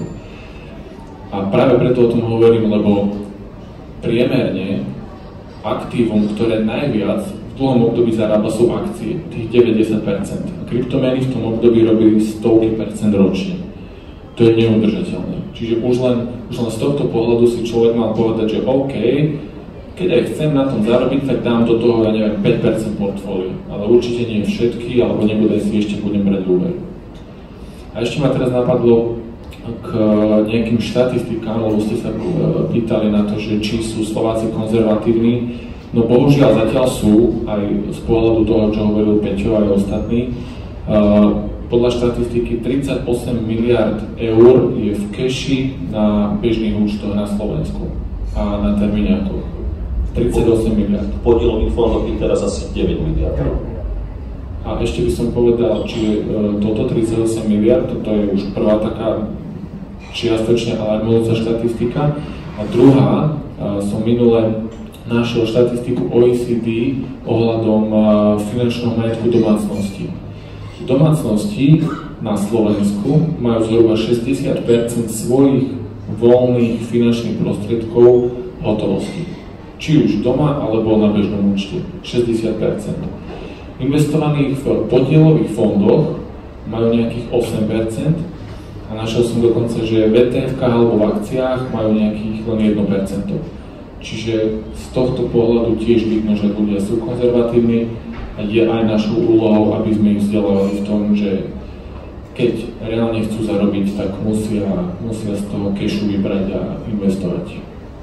A práve preto o tom hovorím, lebo priemerne aktívum, ktoré najviac v dlhom období zarába, sú akcie, tých deväť až desať percent. A kryptomeny v tom období robili stovky percent ročne. To je neudržateľné. Čiže už len, už len z tohto pohľadu si človek mal povedať, že OK, keď aj chcem na tom zarobiť, tak dám do toho, ja neviem, päť percent portfólia. Ale určite nie všetky, alebo nebude si ešte budem brať úver. A ešte ma teraz napadlo k nejakým štatistikám, lebo ste sa pýtali na to, že či sú Slováci konzervatívni. No bohužiaľ zatiaľ sú, aj z pohľadu toho, čo hovoril Peťo aj ostatní. Podľa štatistiky tridsaťosem miliárd eur je v keši na bežných účtoch na Slovensku a na termíňakoch. tridsaťosem miliárd. V podielových fondoch je teraz asi deväť miliárd. A ešte by som povedal, či toto tridsaťosem miliárd, toto je už prvá taká čiastočne alarmujúca štatistika. A druhá, som minule našiel štatistiku O E C D ohľadom finančného majetku domácnosti. Domácnosti na Slovensku majú zhruba šesťdesiat percent svojich voľných finančných prostriedkov v hotovosti. Či už doma, alebo na bežnom účte. šesťdesiat percent. Investovaných v podielových fondoch majú nejakých osem percent a našiel som dokonca, že v E T F-kách alebo v akciách majú nejakých len jedno percento. Čiže z tohto pohľadu tiež vidno, že ľudia sú konzervatívni a je aj našou úlohou, aby sme ich vzdelávali v tom, že keď reálne chcú zarobiť, tak musia, musia z toho kešu vybrať a investovať.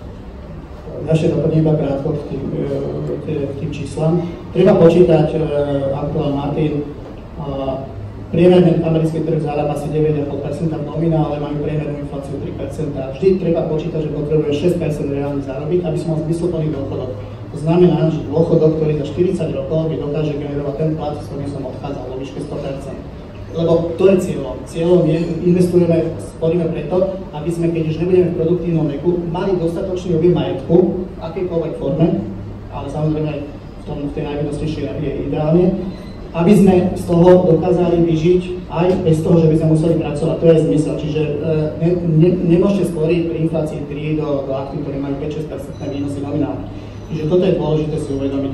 Ja ešte doplním iba krátko k tým, k tým číslam. Treba počítať, ako povedal Martin, priemerný americký trh zarába asi deväť celá päť percent v nominále, majú priemernú infláciu tri percentá. Vždy treba počítať, že potrebuje šesť percent reálne zarobiť, aby som mal zmysluplný dôchodok. To znamená, že dôchodok, ktorý za štyridsať rokov mi dokáže generovať ten plat, s ktorým som odchádzal vo výške sto percent. Lebo to je cieľom. Cieľom je, investujeme, sporíme preto, aby sme, keď už nebudeme v produktívnom veku, mali dostatočný objem majetku v akejkoľvek forme, ale samozrejme v, tom, v tej najvýnosnejšej je ideálne, aby sme z toho dokázali vyžiť aj bez toho, že by sme museli pracovať. To je zmysel. Čiže ne, ne, nemôžete stvoriť pri inflácii tri do, do aktív, ktoré majú päť až šesť percent výnosy nominálne. Čiže toto je dôležité si uvedomiť.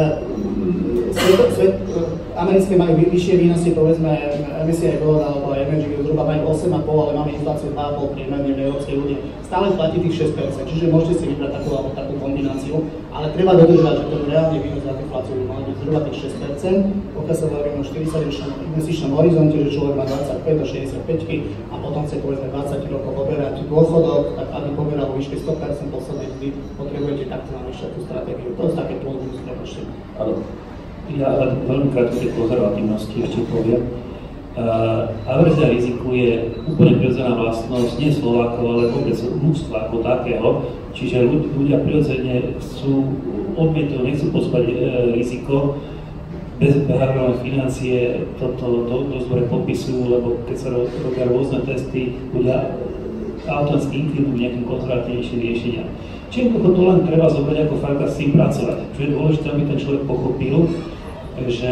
Svet, svet, americké majú vyššie výnosy, povedzme em es cé í Gold alebo Emerging zhruba majú osem a pol, ale máme infláciu dva a pol priemerne v Európskej únie. Stále platí tých šesť percent, čiže môžete si vybrať takú alebo takú kombináciu, ale treba dodržať, že ten reálny výnos za infláciu by mal byť zhruba tých šesť percent, pokiaľ sa bavíme o štyridsaťročnom investičnom horizonte, že človek má dvadsaťpäť do šesťdesiatpäť a potom chce povedzme dvadsať rokov poberať dôchodok, tak aby poberal vo výške sto percent poslednej vždy potrebujete takto navýšať tú stratégiu. To je také plus prepočty. Áno. Ja veľmi krátko tej konzervatívnosti ešte poviem. Uh, averzia riziku je úplne prirodzená vlastnosť nie Slovákov, ale vôbec ľudstva ako takého. Čiže ľudia prirodzene sú odmietajú, nechcú pospať uh, riziko. Bez behaviorálne financie toto do, dosť dobre popisujú, lebo keď sa ro, robia rôzne testy, ľudia automaticky inklinujú nejakým konzervatívnejším riešeniam. Čiže to len treba zobrať ako fakt a s tým pracovať. Čo je dôležité, aby ten človek pochopil, že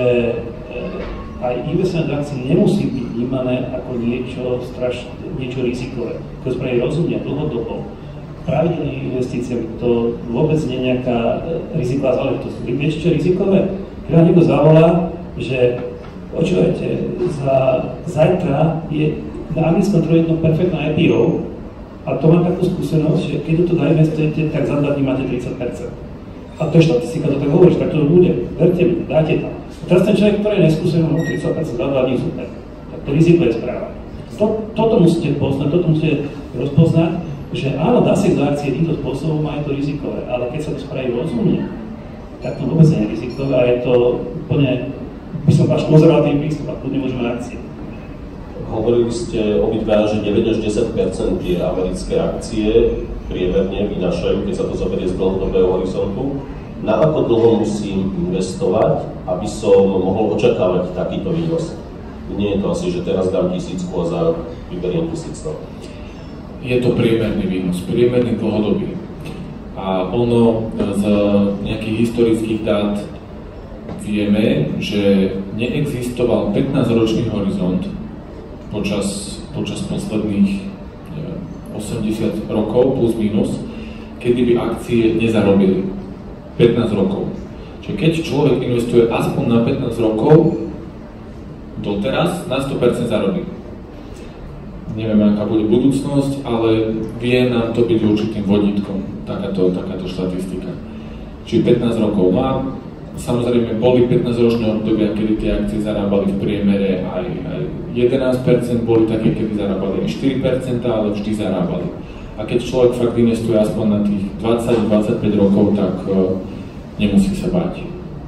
aj investovanie do akcií nemusí byť vnímané ako niečo strašné, niečo rizikové. Keď spraví rozumne, dlhodobo, pravidelnými investíciami, to vôbec nie je nejaká riziková záležitosť. Viete, čo je rizikové? Keď vám niekto zavolá, že počúvajte, za zajtra je na anglickom trhu jedno perfektné í pé ó a to mám takú skúsenosť, že keď to zainvestujete, tak za dva dní máte tridsať percent. A to je štatistika, to tak hovoríš, tak to bude. Verte mi, dáte tam. A teraz ten človek, ktorý je neskúsený, no tridsať percent za dva dní super. Tak to riziko je správa. To, toto musíte poznať, toto musíte rozpoznať, že áno, dá si do akcie týmto spôsobom, má je to rizikové, ale keď sa to spraví rozumne, tak to vôbec nie je rizikové a je to úplne, by som váš konzervatívny prístup a kľudne môžeme akcie. Hovorili ste obidva, že deväť až desať percent tie americké akcie priemerne vynášajú, keď sa to zoberie z dlhodobého horizontu. Na ako dlho musím investovať, aby som mohol očakávať takýto výnos? Nie je to asi, že teraz dám tisícku a za vyberiem tisícno. Je to priemerný výnos, priemerný dlhodobý. A ono z nejakých historických dát vieme, že neexistoval pätnásťročný horizont počas, počas posledných osemdesiat rokov plus minus, kedy by akcie nezarobili. pätnásť rokov. Čiže keď človek investuje aspoň na pätnásť rokov, doteraz na sto percent zarobí. Nevieme, aká bude budúcnosť, ale vie nám to byť určitým vodítkom, takáto, takáto štatistika. Čiže pätnásť rokov. No a samozrejme boli pätnásťročné obdobia, kedy tie akcie zarábali v priemere aj, aj jedenásť percent, boli také, kedy zarábali aj štyri percent, ale vždy zarábali. A keď človek fakt investuje aspoň na tých dvadsať až dvadsaťpäť rokov, tak uh, nemusí sa báť.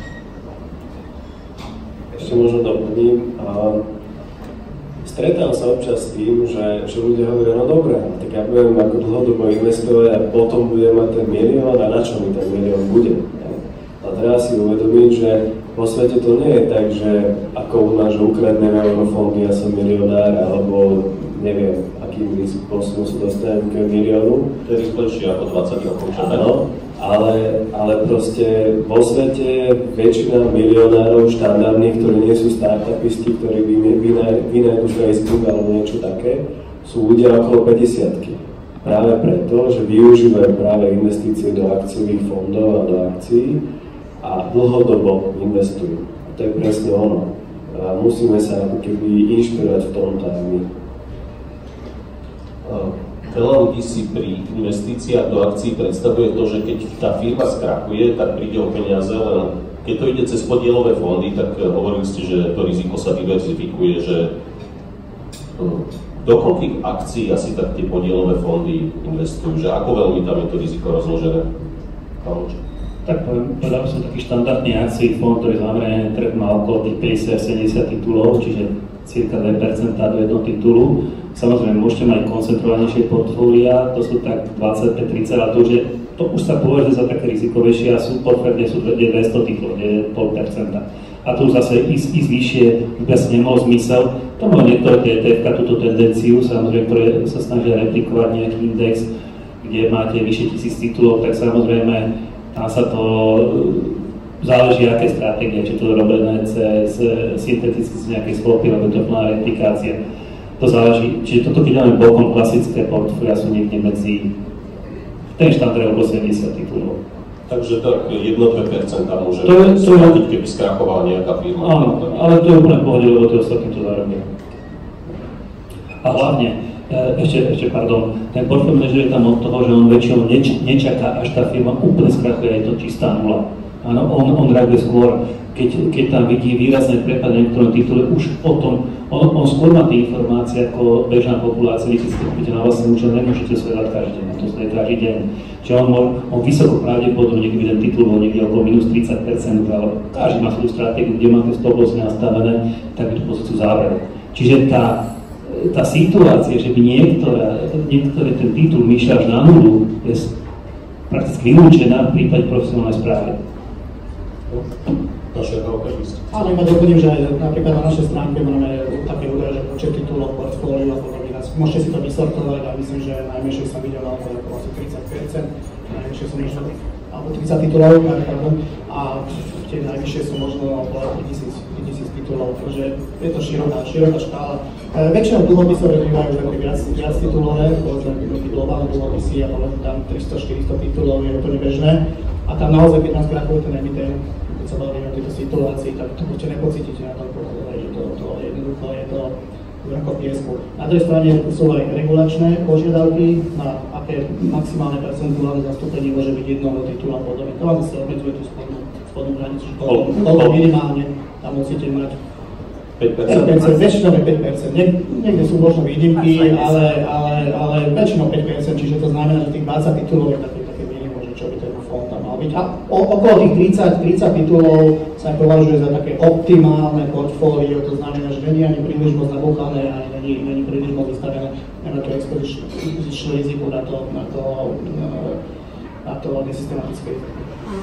Ešte možno doplním. Uh, stretám sa občas s tým, že, že ľudia hovoria, no dobré, tak ja budem ako dlhodobo investovať a potom budem mať ten milión a na čo mi ten milión bude. A teraz si uvedomiť, že vo svete to nie je tak, že ako u nás, že ukradneme eurofondy a som milionár, alebo neviem, akým spôsobom sa dostanem k miliónu. To je rýchlejšie ako dvadsať rokov. Áno, ale, ale proste vo svete väčšina milionárov štandardných, ktorí nie sú startupisti, ktorí vynajdu Facebook alebo niečo také, sú ľudia okolo päťdesiatky. Práve preto, že využívajú práve investície do akciových fondov a do akcií a dlhodobo investujú. A to je presne ono. A musíme sa ako keby inšpirovať v tomto aj my. Veľa ľudí si pri investíciách do akcií predstavuje to, že keď tá firma skrachuje, tak príde o peniaze, len keď to ide cez podielové fondy, tak hovorili ste, že to riziko sa diverzifikuje, že do koľkých akcií asi tak tie podielové fondy investujú, že ako veľmi tam je to riziko rozložené? Tak povedal som taký štandardný akciový fond, ktorý znamená, trh má okolo tých päťdesiat až sedemdesiat titulov, čiže cirka dva percentá do jednoho titulu. Samozrejme, môžete mať koncentrovanejšie portfólia, to sú tak dvadsaťpäť tridsať, a to už, je, to už sa považuje za také rizikovejšie a sú portfólia, kde sú dvesto titlov, kde je nula celá päť percenta. A to už zase ísť, ísť vyššie vôbec nemalo zmysel. To má niektoré té té efka túto tendenciu, samozrejme, ktoré sa snažia replikovať nejaký index, kde máte vyššie tisíc titulov, tak samozrejme tam sa to záleží, aké stratégie, či to je robené cez synteticky z nejakej spolky, alebo to plná replikácia. To záleží, čiže toto, keď máme bokom klasické portfólia, sú niekde medzi ten štandard okolo sedemdesiat titulov. Takže tak jedno až dve percentá môže to je, to je, keby skrachovala nejaká firma. Áno, ale to je úplne v pohode, lebo tie ostatní to zarobia. A hlavne, ešte, ešte pardon, ten portfólio manažer je tam od toho, že on väčšinou neč, nečaká, až tá firma úplne skrachuje, je to čistá nula. Áno, on, on reaguje skôr, keď, keď tam vidí výrazné prepady na niektorom titule, už potom, on, on skôr má tie informácie ako bežná populácia, keď si to budete na vlastný účel, nemôžete sledovať každý deň, to sleduje každý deň. Čiže on, on vysoko pravdepodobne, niekedy ten titul bol niekde okolo minus tridsať percent, ale každý má svoju stratégiu, kde má tie stop lossy nastavené, tak by tú pozíciu zavrel. Čiže tá, tá situácia, že by niektoré, niektoré ten titul myšľa až na nulu, je prakticky vylúčená v prípade profesionálnej správy. Áno, iba doplním, že aj napríklad na našej stránke máme také údaje, že počet titulov, portfóliu a podobne. Môžete si to vysortovať a myslím, že najmenšie som videl na to ako asi tridsať percent, najmenšie som možno, alebo tridsať titulov, pardon, a tie najvyššie sú možno okolo tritisíc titulov, takže je to široká, široká škála. E, väčšinou dlhopisov bývajú už také viac, viac titulové, povedzme také globálne dlhopisy a povedzme tam tristo štyristo titulov je úplne bežné a tam naozaj, keď nás krachuje ten emitent, sa bavíme o tejto situácii, tak to určite nepocítite na tom portfóliu, že to, to jednoducho je to ako piesku. Na druhej strane sú aj regulačné požiadavky, na aké maximálne percentuálne zastúpenie môže byť jednoho titula podobne. To vám zase obmedzuje tú spodnú, spodnú hranicu, že koľko minimálne tam musíte mať päť percent, väčšinou je päť percent. Niek, niekde sú možno výnimky, ale, ale, ale väčšinou päť percent, čiže to znamená, že tých dvadsať titulov je také, také minimum, že čo by ten fond tam mal byť. A o, okolo tých tridsať tridsať titulov sa považuje za také optimálne portfólio, to znamená, že nie je ani príliš moc nabúchané, ani není, není príliš moc vystavené na to expedičné riziko, na to, na to, na to nesystematické riziko.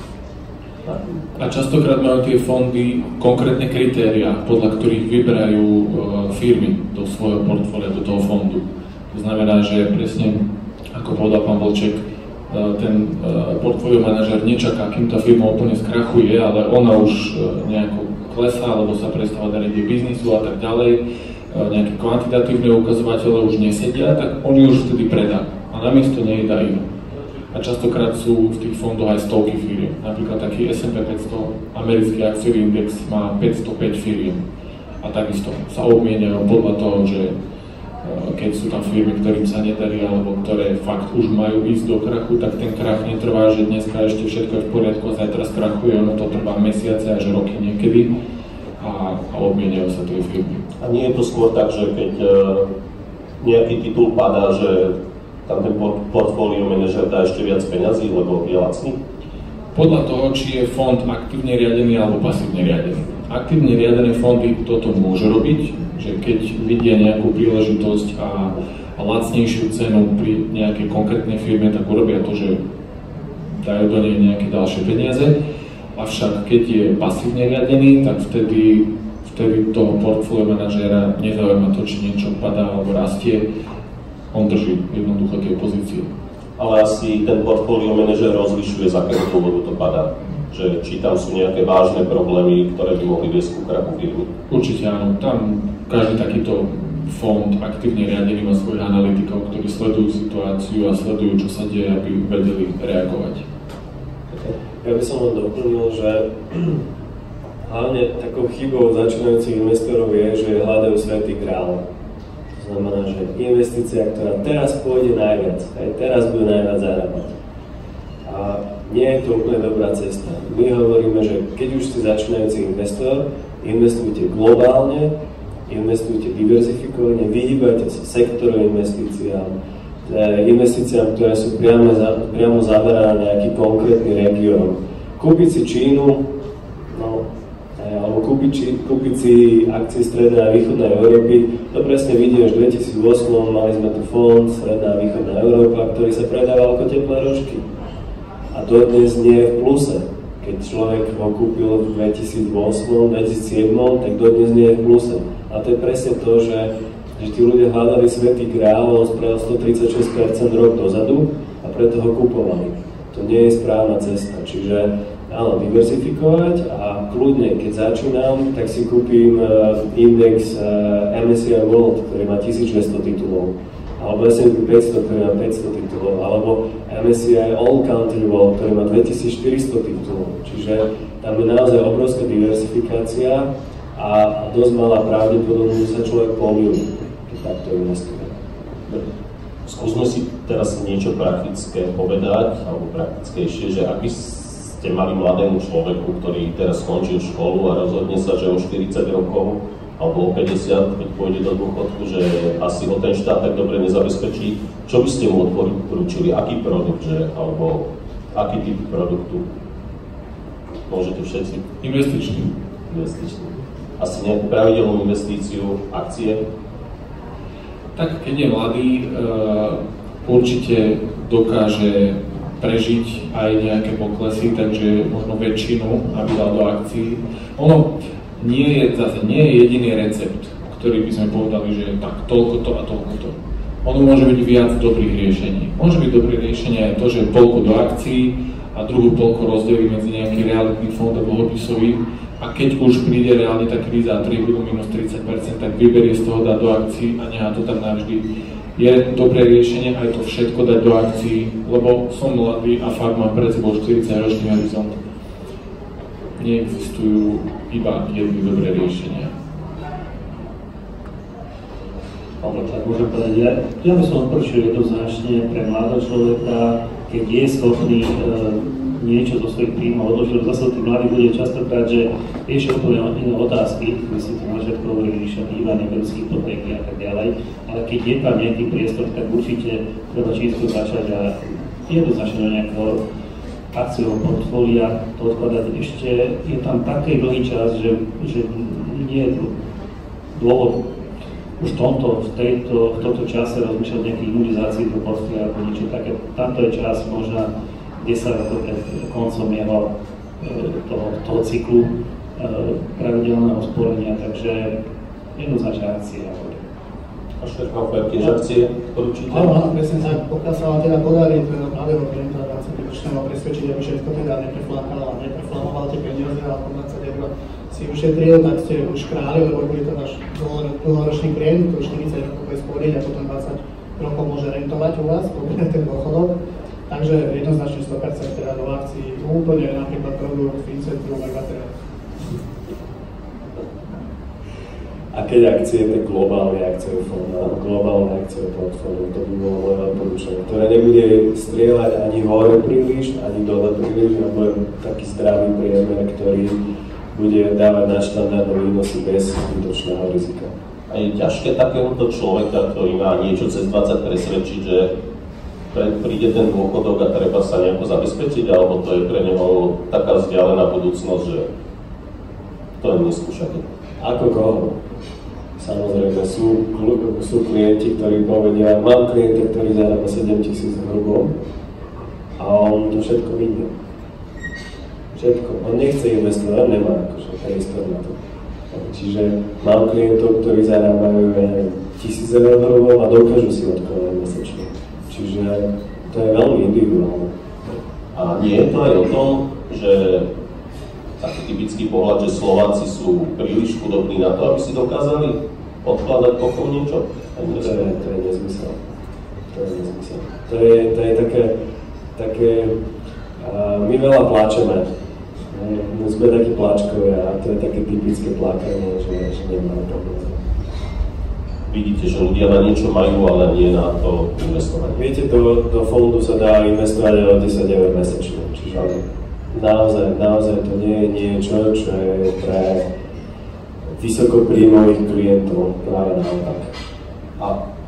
A častokrát majú tie fondy konkrétne kritériá, podľa ktorých vyberajú uh, firmy do svojho portfólia, do toho fondu. To znamená, že presne, ako povedal pán Vlček, uh, ten uh, portfólio manažer nečaká, kým tá firma úplne skrachuje, ale ona už uh, nejako klesá, alebo sa prestáva dariť do biznisu a tak ďalej, uh, nejaké kvantitatívne ukazovatele už nesedia, tak on ju už vtedy predá a namiesto nej dá inú. A častokrát sú v tých fondoch aj stovky firiem. Napríklad taký es and pé päťsto, americký akciový index, má päťstopäť firiem. A takisto sa obmieniajú podľa toho, že keď sú tam firmy, ktorým sa nedarí, alebo ktoré fakt už majú ísť do krachu, tak ten krach netrvá, že dneska ešte všetko je v poriadku a zajtra skrachuje, ono to trvá mesiace až roky niekedy a, a obmieniajú sa tie firmy. A nie je to skôr tak, že keď nejaký titul padá, že tam ten portfólio manažer dá ešte viac peňazí, lebo je lacný? Podľa toho, či je fond aktívne riadený alebo pasívne riadený. Aktívne riadené fondy toto môžu robiť, že keď vidia nejakú príležitosť a, a lacnejšiu cenu pri nejakej konkrétnej firme, tak urobia to, že dajú do nej nejaké ďalšie peniaze. Avšak keď je pasívne riadený, tak vtedy, vtedy toho portfólio manažéra nezaujíma to, či niečo padá alebo rastie. On drží jednoducho tie pozície. Ale asi ten portfólio manažer rozlišuje, z akého dôvodu to padá. Že či tam sú nejaké vážne problémy, ktoré by mohli viesť ku krachu firmy. Určite áno. Tam každý takýto fond aktívne riadený má svojich analytikov, ktorí sledujú situáciu a sledujú, čo sa deje, aby vedeli reagovať. Ja by som len doplnil, že hlavne takou chybou začínajúcich investorov je, že hľadajú svätý grál. To znamená, že investícia, ktorá teraz pôjde najviac, aj teraz bude najviac zarábať. A nie je to úplne dobrá cesta. My hovoríme, že keď už ste začínajúci investor, investujte globálne, investujte diverzifikovane, vyhýbajte sa sektorovým investíciám, investíciám, ktoré sú priamo, priamo zamerané na nejaký konkrétny región. Kúpiť si Čínu, no, alebo kúpiť, kúpiť si akcie strednej a východnej Európy. To presne vidí, až v dvetisícosem mali sme tu fond Stredná a východná Európa, ktorý sa predával ako teplé rožky. A to dnes nie je v pluse. Keď človek ho kúpil v dvetisícosem, dvetisícsedem, tak dodnes nie je v pluse. A to je presne to, že, že tí ľudia hľadali svätý grál, on spravil stotridsaťšesť percent rok dozadu a preto ho kupovali. To nie je správna cesta, čiže áno, diversifikovať a kľudne, keď začínam, tak si kúpim uh, index uh, em es cé í World, ktorý má tisícdvesto titulov, alebo es and pí päťsto, ktorý má päťsto titulov, alebo em es cé í All Country World, ktorý má dvetisícštyristo titulov. Čiže tam je naozaj obrovská diversifikácia a, a dosť malá pravdepodobnosť, že sa človek pomýli, keď takto investuje. Skúsme si teraz niečo praktické povedať, alebo praktickejšie, že ak by ste mali mladému človeku, ktorý teraz skončil školu a rozhodne sa, že o štyridsať rokov alebo o päťdesiat, keď pôjde do dôchodku, že asi ho ten štát tak dobre nezabezpečí, čo by ste mu odporúčili, aký produkt, že, alebo aký typ produktu? Môžete všetci? Investičný. Investičný. Asi nejakú pravidelnú investíciu, akcie? Tak keď je mladý, určite dokáže prežiť aj nejaké poklesy, takže možno väčšinu, aby dal do akcií. Ono nie je, zase nie je jediný recept, ktorý by sme povedali, že tak toľko to a toľko to. Ono môže byť viac dobrých riešení. Môže byť dobré riešenie aj to, že toľko do akcií a druhú toľko rozdelí medzi nejaký realitný fond a dlhopisový. A keď už príde reálne tá kríza a trhy budú minus tridsať percent, tak vyberie z toho dať do akcií a nechá to tam navždy. Je dobré riešenie aj to všetko dať do akcií, lebo som mladý a fakt mám pred sebou štyridsaťročný horizont. Neexistujú iba jedny dobré riešenia. Ale tak môžem povedať, ja, ja by som odporúčil jednoznačne pre mladého človeka, keď je schopný e, niečo zo svojich príjmov odložiť. Zase tí mladí bude častokrát, že riešia úplne iné otázky, my si to na začiatku hovorili, riešia bývanie, berú si hypotéky a tak ďalej, ale keď je tam nejaký priestor, tak určite treba čisto začať a jednoznačne do nejakého akciového portfólia to odkladať. Ešte je tam taký dlhý čas, že, že nie je dôvod už v tomto, v, tejto, v tomto čase rozmýšľať nejaké imunizácii do portfólia alebo niečo také. Tamto je čas možno desať rokov pred koncom jeho toho, toho cyklu pravidelného sporenia, takže jednoznačne akcie. A Šterkaufer, tiež akcie porúčite? Áno, presne tak. Pokiaľ sa vám teda podarí pre mladého klienta dvadsať ročného presvedčiť, aby všetko teda nepreflákal a nepreflámoval tie peniaze a dvadsať eur si ušetril, tak ste už králi, lebo bude to váš dlhoročný klient, to štyridsať rokov bude sporiť a potom dvadsať rokov môže rentovať u vás, pokiaľ ten dôchodok. Takže jednoznačne sto percent teda do akcií, úplne napríklad produkt, Fincentrum, Megatrend. A keď akcie, tak globálne akciové fond, globálne akciové portfólio, to by bolo moje odporúčanie, ktoré nebude strieľať ani hore príliš, ani dole príliš, a bude taký zdravý priemer, ktorý bude dávať na štandardné výnosy bez zbytočného rizika. A je ťažké takéhoto človeka, ktorý má niečo cez dvadsať, presvedčiť, že príde ten dôchodok a treba sa nejako zabezpečiť, alebo to je pre neho taká vzdialená budúcnosť, že to len neskúšate. Ako koho? Samozrejme, sú, sú klienti, ktorí povedia, mám klienta, ktorý zarába sedem tisíc hrubom a on to všetko vidí. Všetko. On nechce investovať, nemá akože priestor na to. Čiže mám klientov, ktorí zarábajú tisíc eur hrubom a dokážu si odkladať mesačne. Čiže to je veľmi individuálne. A nie je to aj o tom, že taký typický pohľad, že Slováci sú príliš chudobní na to, aby si dokázali odkladať pokoj niečo? To je, to je nezmysel. To je nezmysel. To je, to je také, také uh, my veľa pláčeme. My sme takí pláčkovia a to je také typické plakanie, že, že nemáme peniaze. Vidíte, že ľudia na niečo majú, ale nie na to investovať. Viete, do, do fondu sa dá investovať o desať eur mesačne, čiže naozaj, naozaj to nie je niečo, čo je pre vysokopríjmových klientov, práve naopak. A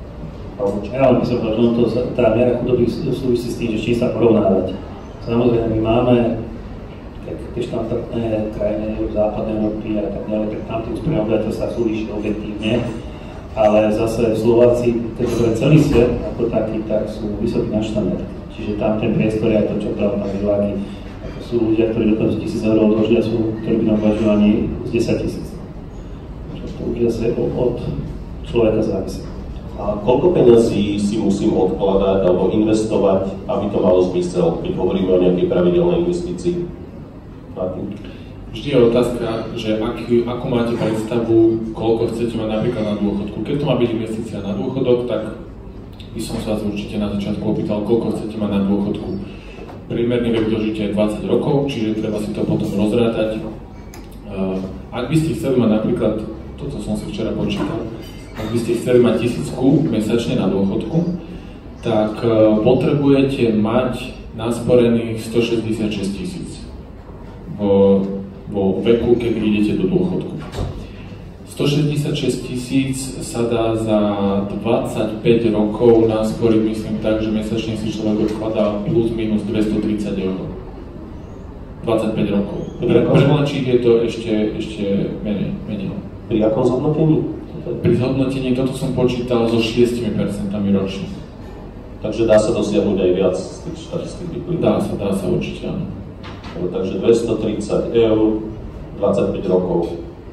ja len by som povedal, že tá miera chudoby súvisí s tým, že čím sa porovnávať. Samozrejme, my máme tie štandardné krajiny západnej Európy a tak ďalej, tak tam tým sprievodateľ sa súvisí objektívne. Ale zase Slováci, keďže celý svet ako taký, tak sú vysoký na štandard. Čiže tam ten priestor je aj to, čo práve na vyhľadí. Sú ľudia, ktorí dokonca tisíc eur odložia, sú, ktorí by nám uvažili ani z desať tisíc. To už zase od človeka závisí. A koľko peňazí si musím odkladať alebo investovať, aby to malo zmysel, keď hovoríme o nejakej pravidelnej investícii? Martin? Vždy je otázka, že aký, akú máte predstavu, koľko chcete mať napríklad na dôchodku. Keď to má byť investícia na dôchodok, tak by som sa vás určite na začiatku opýtal, koľko chcete mať na dôchodku. Priemerný vek dožitia je dvadsať rokov, čiže treba si to potom rozrátať. Ak by ste chceli mať napríklad, toto som si včera počítal, ak by ste chceli mať tisícku mesačne na dôchodku, tak potrebujete mať nasporených stošesťdesiatšesť tisíc vo, vo veku, keď idete do dôchodku. stošesťdesiatšesť tisíc sa dá za dvadsaťpäť rokov nasporiť, myslím tak, že mesačne si človek odkladá plus minus dvestotridsať eur. dvadsaťpäť rokov. Pre, pre mladších je to ešte, ešte menej, menej. Pri akom zhodnotení? Pri zhodnotení toto som počítal so šesť percent ročne. Takže dá sa dosiahnuť aj viac z tých štatistík vyplýva? Dá sa, dá sa určite, áno. Takže dvestotridsať eur, dvadsaťpäť rokov.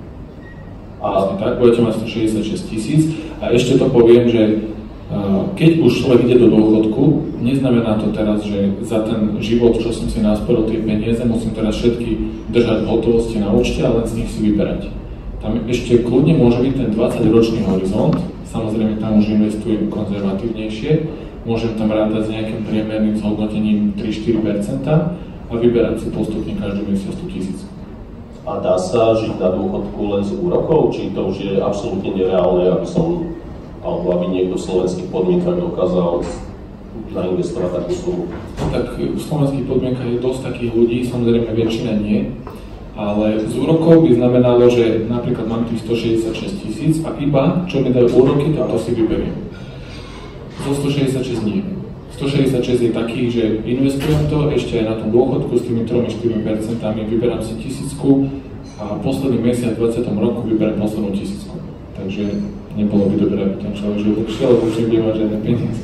A tak, budete mať stošesťdesiatšesť tisíc. A ešte to poviem, že uh, keď už človek ide do dôchodku, neznamená to teraz, že za ten život, čo som si nasporil tie peniaze, musím teraz všetky držať v hotovosti na účte a len z nich si vyberať. Tam ešte kľudne môže byť ten dvadsaťročný horizont, samozrejme tam už investujem konzervatívnejšie, môžem tam rátať s nejakým priemerným zhodnotením tri až štyri percentá a vyberať si postupne každý mesiac tú tisícku. A dá sa žiť na dôchodku len z úrokov? Či to už je absolútne nereálne, aby som, alebo aby niekto v slovenských podmienkach dokázal nainvestovať takú sumu? Tak v slovenských podmienkach je dosť takých ľudí, samozrejme väčšina nie, ale z úrokov by znamenalo, že napríklad mám tých stošesťdesiatšesť tisíc a iba, čo mi dajú úroky, tak to si vyberiem. Zo stošesťdesiatšesť nie. stošesťdesiatšesť je taký, že investujem to ešte aj na tom dôchodku s tými tri až štyri percentami, vyberám si tisícku a posledný mesiac v dvadsiatom roku vyberám poslednú tisícku. Takže nebolo by dobré, aby ten človek žil dlhšie, lebo už nebude mať žiadne peniaze.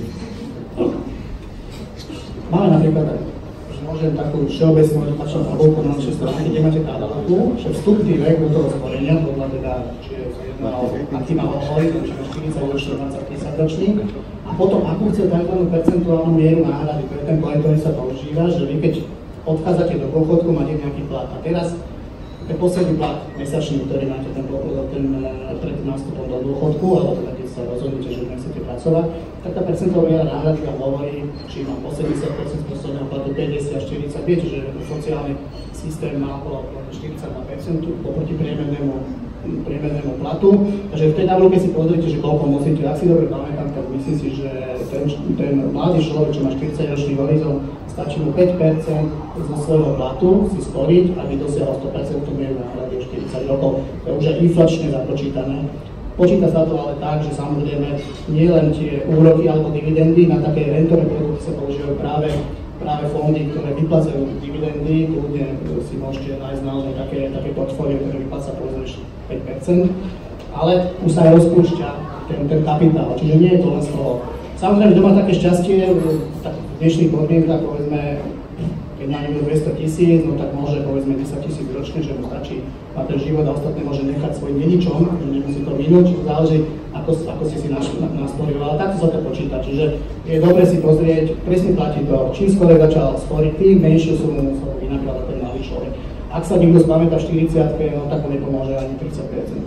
Máme napríklad, že môžem takú všeobecnú edukačnú tabulku na našej strane, kde máte tabulku, že vstupný vek do toho sporenia, podľa teda, či je to jedna o aktíva hovorí, či je štyridsať ročný, dvadsať tridsať ročný. A potom, akú chce tzv. Percentuálnu mieru náhrady, to je ten pojem, ktorý sa používa, že vy keď odchádzate do dôchodku, máte nejaký plat. A teraz ten posledný plat mesačný, ktorý máte ten, ten pred nástupom do dôchodku, alebo teda keď sa rozhodnete, že nechcete pracovať, tak tá percentuálna miera náhrady vám hovorí, či mám osemdesiat percent z posledného platu, päťdesiat, štyridsať, viete, že sociálny systém má okolo štyridsaťdva percent oproti priemernému priemernému platu. Takže v tej tabulke si pozrite, že koľko musíte. Ak si dobre pamätám, tak myslím si, že ten, ten mladý človek, čo má štyridsaťročný horizont, stačí mu päť percent zo svojho platu si sporiť, aby dosiahol sto percent mieru náhrady o štyridsať rokov. To je už aj inflačne započítané. Počíta sa to ale tak, že samozrejme nie len tie úroky alebo dividendy, na také rentové produkty sa používajú práve práve fondy, ktoré vyplácajú dividendy, kľudne si môžete nájsť naozaj také, také portfólio, ktoré vypláca povedzme päť percent, ale už sa aj rozpúšťa ten, ten kapitál, čiže nie je to len z toho. Samozrejme, kto má také šťastie, tak v dnešných podmienkach, povedzme, keď má niekto dvesto tisíc, no tak môže povedzme desať tisíc ročne, že mu stačí na ten život a ostatné môže nechať svojim dedičom, že nemusí to minúť, čiže záleží, ako, ako ste si nasporili, ale takto sa to počíta, čiže je dobre si pozrieť, presne platí to, čím skôr začal sporiť, tým menšiu sumu musel vynakladať ten malý človek. Ak sa niekto spamätá v štyridsiatke, no tak mu nepomôže ani tridsať percent.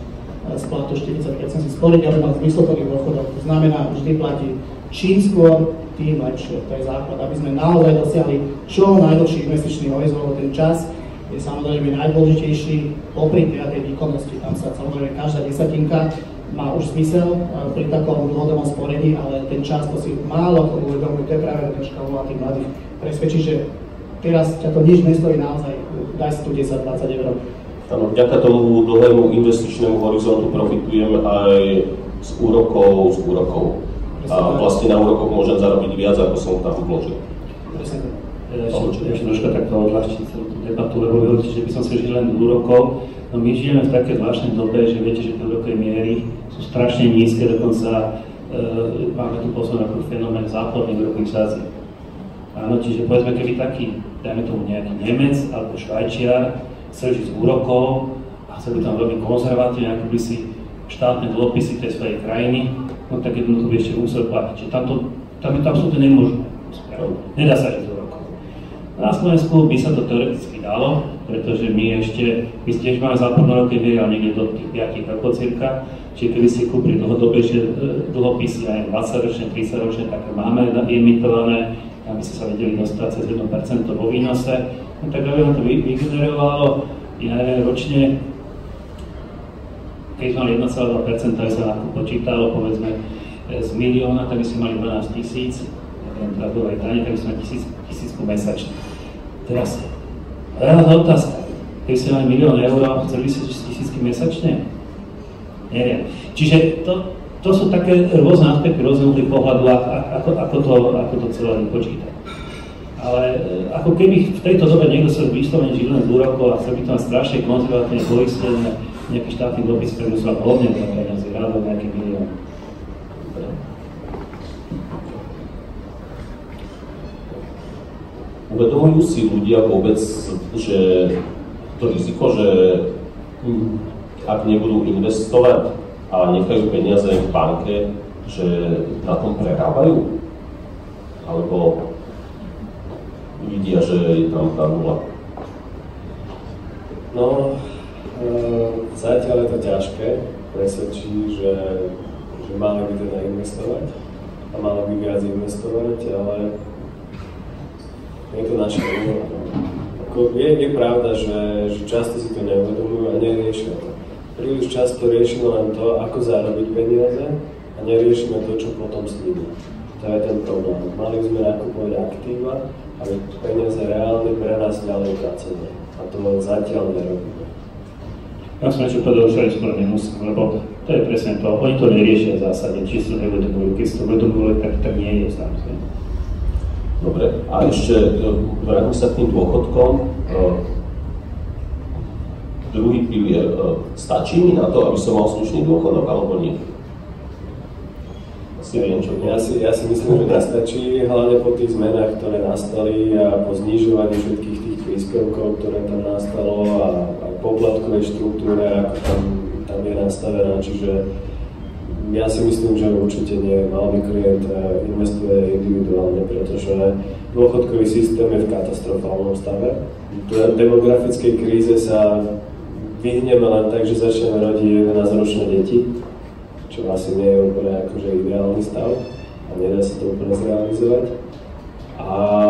Splatu štyridsať percent si sporiť, ale má zmysluplný dôchodok, to znamená, vždy platí čím skôr, tým lepšie, to je základ, aby sme naozaj dosiahli čo najdlhší investičný horizont, ten čas je samozrejme najdôležitejší, popri tej, tej výkonnosti, tam sa samozrejme každá desatinka má už zmysel pri takom dlhodobom sporení, ale ten čas to si málo ako uvedomujú, to je práve ten školu a tých mladých presvedčí, že teraz ťa to nič nestojí naozaj, daj si tu desať dvadsať eur. Áno, vďaka tomu dlhému investičnému horizontu profitujem aj z úrokov, z úrokov. A vlastne na úrokoch môžem zarobiť viac, ako som tam vložil. Ešte troška takto odľahčiť celú tú debatu, lebo hovoríte, že by som si žil len z úrokov. No my žijeme v také zvláštnej dobe, že viete, že tie úrokové miery sú strašne nízke, dokonca e, máme tu posledný fenomén záporných úrokových sadzieb. Áno, čiže povedzme, keby taký, dajme tomu nejaký Nemec alebo Švajčiar chcel žiť z úrokov a chcel by tam robiť konzervatívne, ako by si štátne dlhopisy tej svojej krajiny, no no tak jednoducho by ešte musel platiť. Čiže tam, to, tam je to absolútne nemožné. Nedá sa ísť do rokov. Na Slovensku by sa to teoreticky dalo, pretože my ešte, my tiež máme zápornorodný viek, ale niekde do tých piatich rokov cirka. Čiže keby si kúpili dlhodobejšie dlhopisy, aj dvadsaťročné, tridsaťročné, také máme emitované, aby ste sa vedeli dostať cez jedno percento vo výnose, no tak aby nám to vygenerovalo ročne, keď mali jeden celá dva percenta, aby sa počítalo, povedzme, z milióna, tak by sme mali dvanásť tisíc, neviem, pravdovej dane, tak by sme mali tisíc, tisícku mesačne. Teraz, reálna otázka, keby ste mali milión eur, chceli by ste tisícky mesačne? Neviem. Čiže to, to sú také rôzne aspekty, rôzne uhly pohľadu, ako, ako, to, ako to celé vypočítať. Ale ako keby v tejto dobe niekto sa vyslovene žiť len z úrokov a chcel by to mať strašne konzervatívne poistené, nejaký štátny dopis, ktorý musel hodne veľa peniazy, rádov nejaký milión. Uvedomujú si ľudia vôbec, že to riziko, že ak nebudú investovať a nechajú peniaze v banke, že na tom prerábajú? Alebo vidia, že je tam tá nula? No, e, zatiaľ je to ťažké presvedčí, že, že mali by teda investovať a mali by viac investovať, ale je to naša úloha. Je, je pravda, že, že často si to neuvedomujú a neriešia to. Príliš často riešime len to, ako zarobiť peniaze a neriešime to, čo potom s nimi. To je ten problém. Mali by sme nakupovať aktíva, aby peniaze reálne pre nás ďalej pracovali. A to zatiaľ nerobíme. Ja som ešte povedal, že aj skoro nemusím, lebo to je presne to. Oni to neriešia v zásade, či si to nevedomujú. Keď si to uvedomujú, tak, tak nie je samozrejme. Dobre, a ešte vrátim sa k tým dôchodkom. Druhý pilier, stačí mi na to, aby som mal slušný dôchodok, alebo nie? Asi viem, čo ja si, ja si myslím, že nestačí, hlavne po tých zmenách, ktoré nastali a po znižovaní všetkých tých príspevkov, ktoré tam nastalo a aj poplatkovej štruktúre, ako tam, tam je nastavená, čiže ja si myslím, že určite nie. Mal by klient investuje individuálne, pretože dôchodkový systém je v katastrofálnom stave. V demografickej kríze sa vyhneme len tak, že začneme rodiť jedenásťročné deti, čo asi nie je úplne akože ideálny stav a nedá sa to úplne zrealizovať. A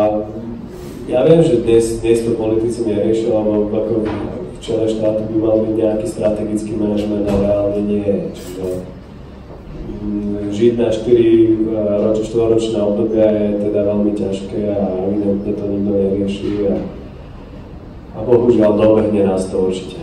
ja viem, že dnes, dnes to politici neriešia, lebo ako v čele štátu by mal byť nejaký strategický manažment, ale reálne nie je. Čiže žiť na štyri štvoročné obdobia je teda veľmi ťažké a evidentne to nikto nerieši a, a bohužiaľ dobehne nás to určite.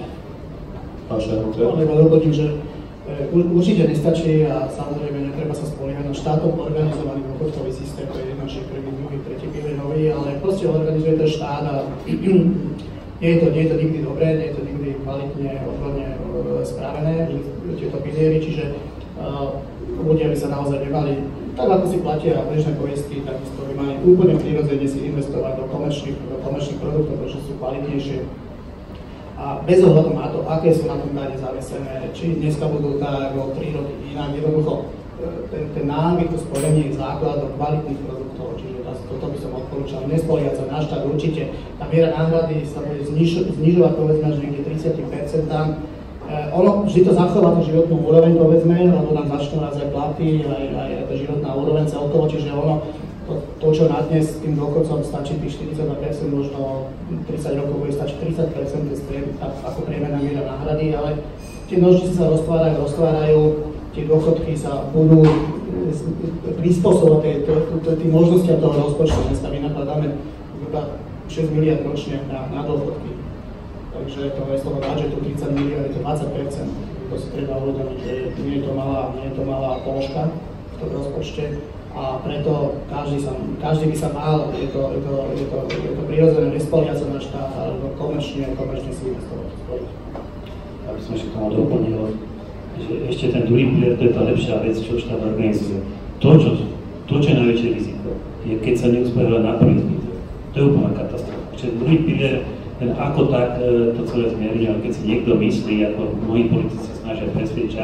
Ale doplním, že určite nestačí a samozrejme netreba sa spoliehať na štátom organizovaný dôchodkový systém, to je naši prvý, druhý, tretí pilier nový, ale proste organizuje to štát a nie je to, nie je to nikdy dobré, nie je to nikdy kvalitne, odborne spravené, tieto piliery, čiže uh, ľudia by sa naozaj nemali, tak ako si platia bežné poistky, takisto by mali úplne prirodzene si investovať do komerčných, do komerčných produktov, pretože sú kvalitnejšie. A bez ohľadu na to, aké sú na tom dáne zavesené, či dneska budú tak o tri roky inak, jednoducho ten, ten návyk, to spojenie základ do kvalitných produktov, čiže toto by som odporúčal, nespoliať sa na štát, určite tá miera náhrady sa bude zniž, znižovať povedzme až niekde tridsať percent. Ono vždy to zachová tú životnú úroveň, povedzme, lebo nám začnú raz aj platy, aj, aj, aj tá životná úroveň celkovo, čiže ono, to, to čo na dnes tým dôchodcom stačí tých štyridsaťdva percent, možno tridsať rokov bude stačiť tridsať percent, ako priemerná miera náhrady, ale tie nožnice sa roztvárajú, roztvárajú, tie dôchodky sa budú prispôsobovať tým možnostiam toho rozpočtu, dnes tam nakladáme iba šesť miliárd ročne na, na dôchodky. Takže to je z toho budžetu tridsať miliárd, je to dvadsať percent. To si treba uvedomiť, že nie je to malá, nie je to malá položka v tom rozpočte a preto každý, sa, každý by sa mal, je to, je to, je to, je to prirodzené, nespoliať sa na štát, alebo komerčne, komerčne si investovať. Aby som ešte tomu doplnil, že ešte ten druhý pilier, to je tá lepšia vec, čo štát organizuje. To, čo, to, čo je najväčšie riziko, je keď sa neúspehuje na prvý pilier. To je úplná katastrofa. Čiže druhý pilier, ten ako tak to celé zmierňuje, ale keď si niekto myslí, ako moji politici sa snažia presviečať,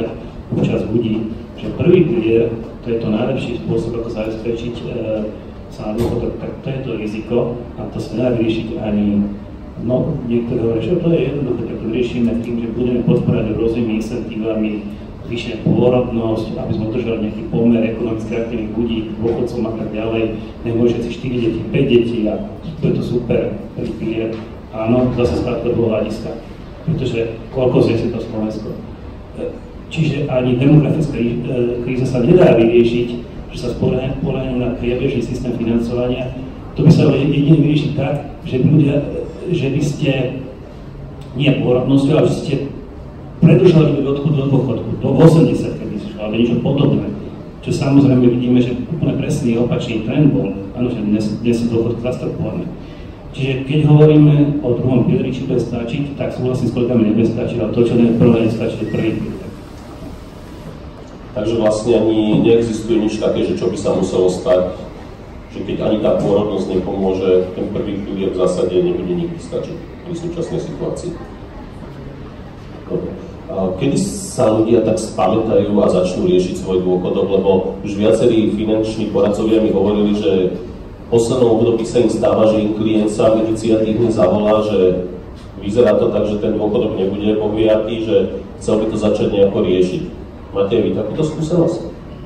občas ľudí, že prvý pilier, to je to najlepší spôsob, ako zabezpečiť e, sa na dôchodok, tak to je to riziko a to sa nedá vyriešiť ani, no niektorí hovoria, že to je jednoduché, tak to vyriešime tým, že budeme podporať rôznymi incentívami, zvýšime pôrodnosť, aby sme udržali nejaký pomer ekonomicky aktívnych ľudí, dôchodcom a tak ďalej, nemôže si štyri deti, päť detí a to je to super, prvý pilier. Áno, zase z krátkodobého hľadiska, pretože koľko zje to Slovensko. Čiže ani demografická kríza sa nedá vyriešiť, že sa spoľahnú na priebežný systém financovania. To by sa jedine vyriešiť tak, že by ľudia, že by ste nie pôrodnosťou, ale že ste predĺžali odchod do dôchodku, do osemdesiat, keby si šlo, alebo niečo podobné. Čo samozrejme vidíme, že úplne presný opačný trend bol, áno, že dnes, dnes je dôchodok zastropovaný. Čiže keď hovoríme o druhom pilieri, či bude stačiť, tak súhlasím s kolegami, nebude stačiť, ale to, čo nie prvé nestačí, je prvý pilier. Takže vlastne ani neexistuje nič také, že čo by sa muselo stať, že keď ani tá pôrodnosť nepomôže, ten prvý pilier v zásade nebude nikdy stačiť pri súčasnej situácii. Dobre. Kedy sa ľudia tak spamätajú a začnú riešiť svoj dôchodok, lebo už viacerí finanční poradcovia mi hovorili, že v poslednom období sa im stáva, že im klient sa iniciatívne zavolá, že vyzerá to tak, že ten dôchodok nebude pohliatý, že chcel by to začať nejako riešiť. Máte vy takúto skúsenosť?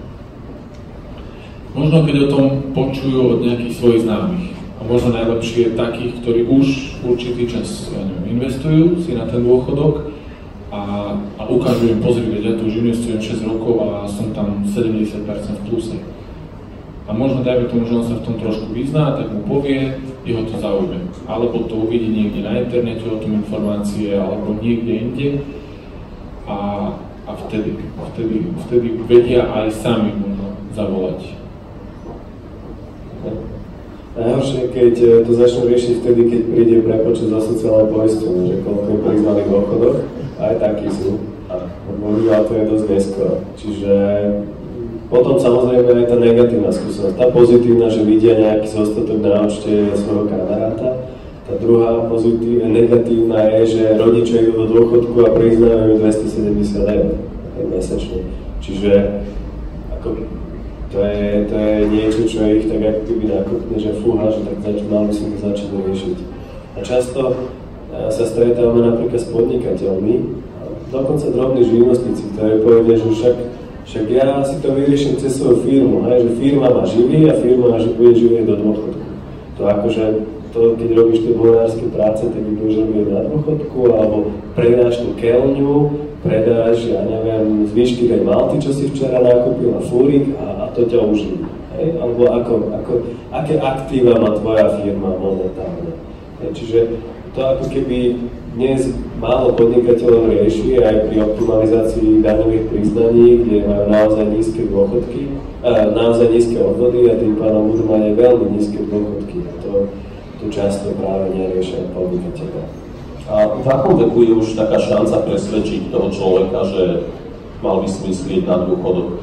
Možno keď o tom počujú od nejakých svojich známych. A možno najlepšie takých, ktorí už určitý čas ja neviem, investujú si na ten dôchodok a, a ukážu im, pozri, veď ja tu už investujem šesť rokov a som tam sedemdesiat percent v pluse. A možno dajme tomu, že on sa v tom trošku vyzná, tak mu povie, jeho to zaujme. Alebo to uvidí niekde na internete o tom informácie, alebo niekde inde. A, a vtedy, vtedy, vtedy vedia aj sami možno zavolať. Najhoršie, keď to začnú riešiť vtedy, keď príde prepočet za sociálne poistenie, že koľko im priznali dôchodok, aj takí sú. A bohužiaľ to je dosť neskoro. Čiže potom samozrejme aj tá negatívna skúsenosť. Tá pozitívna, že vidia nejaký zostatok na účte svojho kamaráta. Tá druhá pozitívna, negatívna je, že rodičia idú do dôchodku a priznávajú dvestosedemdesiat eur mesačne. Čiže ako, to, je, to je niečo, čo ich tak ako keby nakopne, že fúha, že tak zač- mal by som to začať riešiť. A často sa stretávame napríklad s podnikateľmi, dokonca drobní živnostníci, ktorí povedia, že však Však ja si to vyrieším cez svoju firmu, hej, že firma ma živí a firma ma bude živieť do dôchodku. To akože, to, keď robíš tie dôvodárske práce, tak budeš robiť na dôchodku, alebo predáš tú keľňu, predáš, ja neviem, zvyšky tej malty, čo si včera nakúpil, a fúrik a, a to ťa uživí. Hej, alebo ako, ako, aké aktíva má tvoja firma momentálne. Hej, čiže to ako keby dnes málo podnikateľov rieši aj pri optimalizácii daňových priznaní, kde majú naozaj nízke dôchodky, a naozaj nízke odvody a tým pádom budú mať aj veľmi nízke dôchodky. A to, to často práve neriešia podnikateľov. A v akom veku je už taká šanca presvedčiť toho človeka, že mal by si myslieť na dôchodok?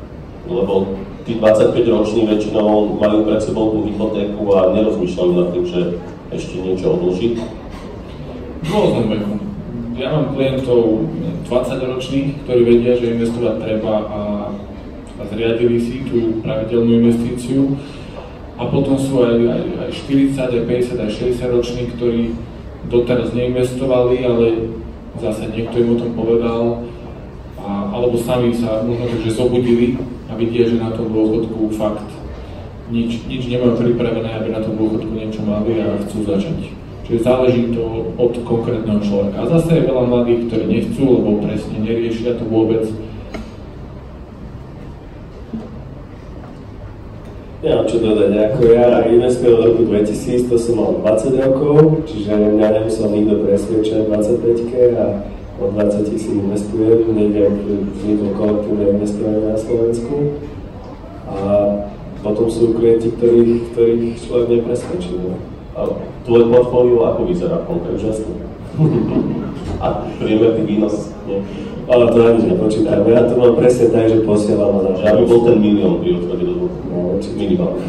Lebo tí dvadsaťpäťroční väčšinou majú pred sebou tú hypotéku a nerozmýšľajú nad tým, že ešte niečo odložiť. V rôznom veku. Ja mám klientov dvadsaťročných, ktorí vedia, že investovať treba a, a zriadili si tú pravidelnú investíciu. A potom sú aj, aj, aj štyridsať, aj päťdesiat, aj šesťdesiat roční, ktorí doteraz neinvestovali, ale zase niekto im o tom povedal, a, alebo sami sa možno takže zobudili a vidia, že na tom dôchodku fakt nič, nič nemajú pripravené, aby na tom dôchodku niečo mali a chcú začať. Čiže záleží to od konkrétneho človeka. A zase je veľa mladých, ktorí nechcú, lebo presne neriešia to vôbec. Nemám čo dodať, ako ja investujem od roku dvetisíc, to som mal dvadsať rokov, čiže mňa nemusel nikto presvedčať dvadsaťpäťke a od dvadsať si investujem, neviem, vzniklo kolektívne investovanie na Slovensku. A potom sú klienti, ktorých, ktorých človek nepresvedčí. A tvoj portfólio ako vyzerá konkrétne? A priemerný výnos? Nie? Ale to ani nepočítam. Ja to mám presne tak, že posielam a zašľam. Ja by bol ten milión pri odchode do dôchodku. No, určite. Minimálne.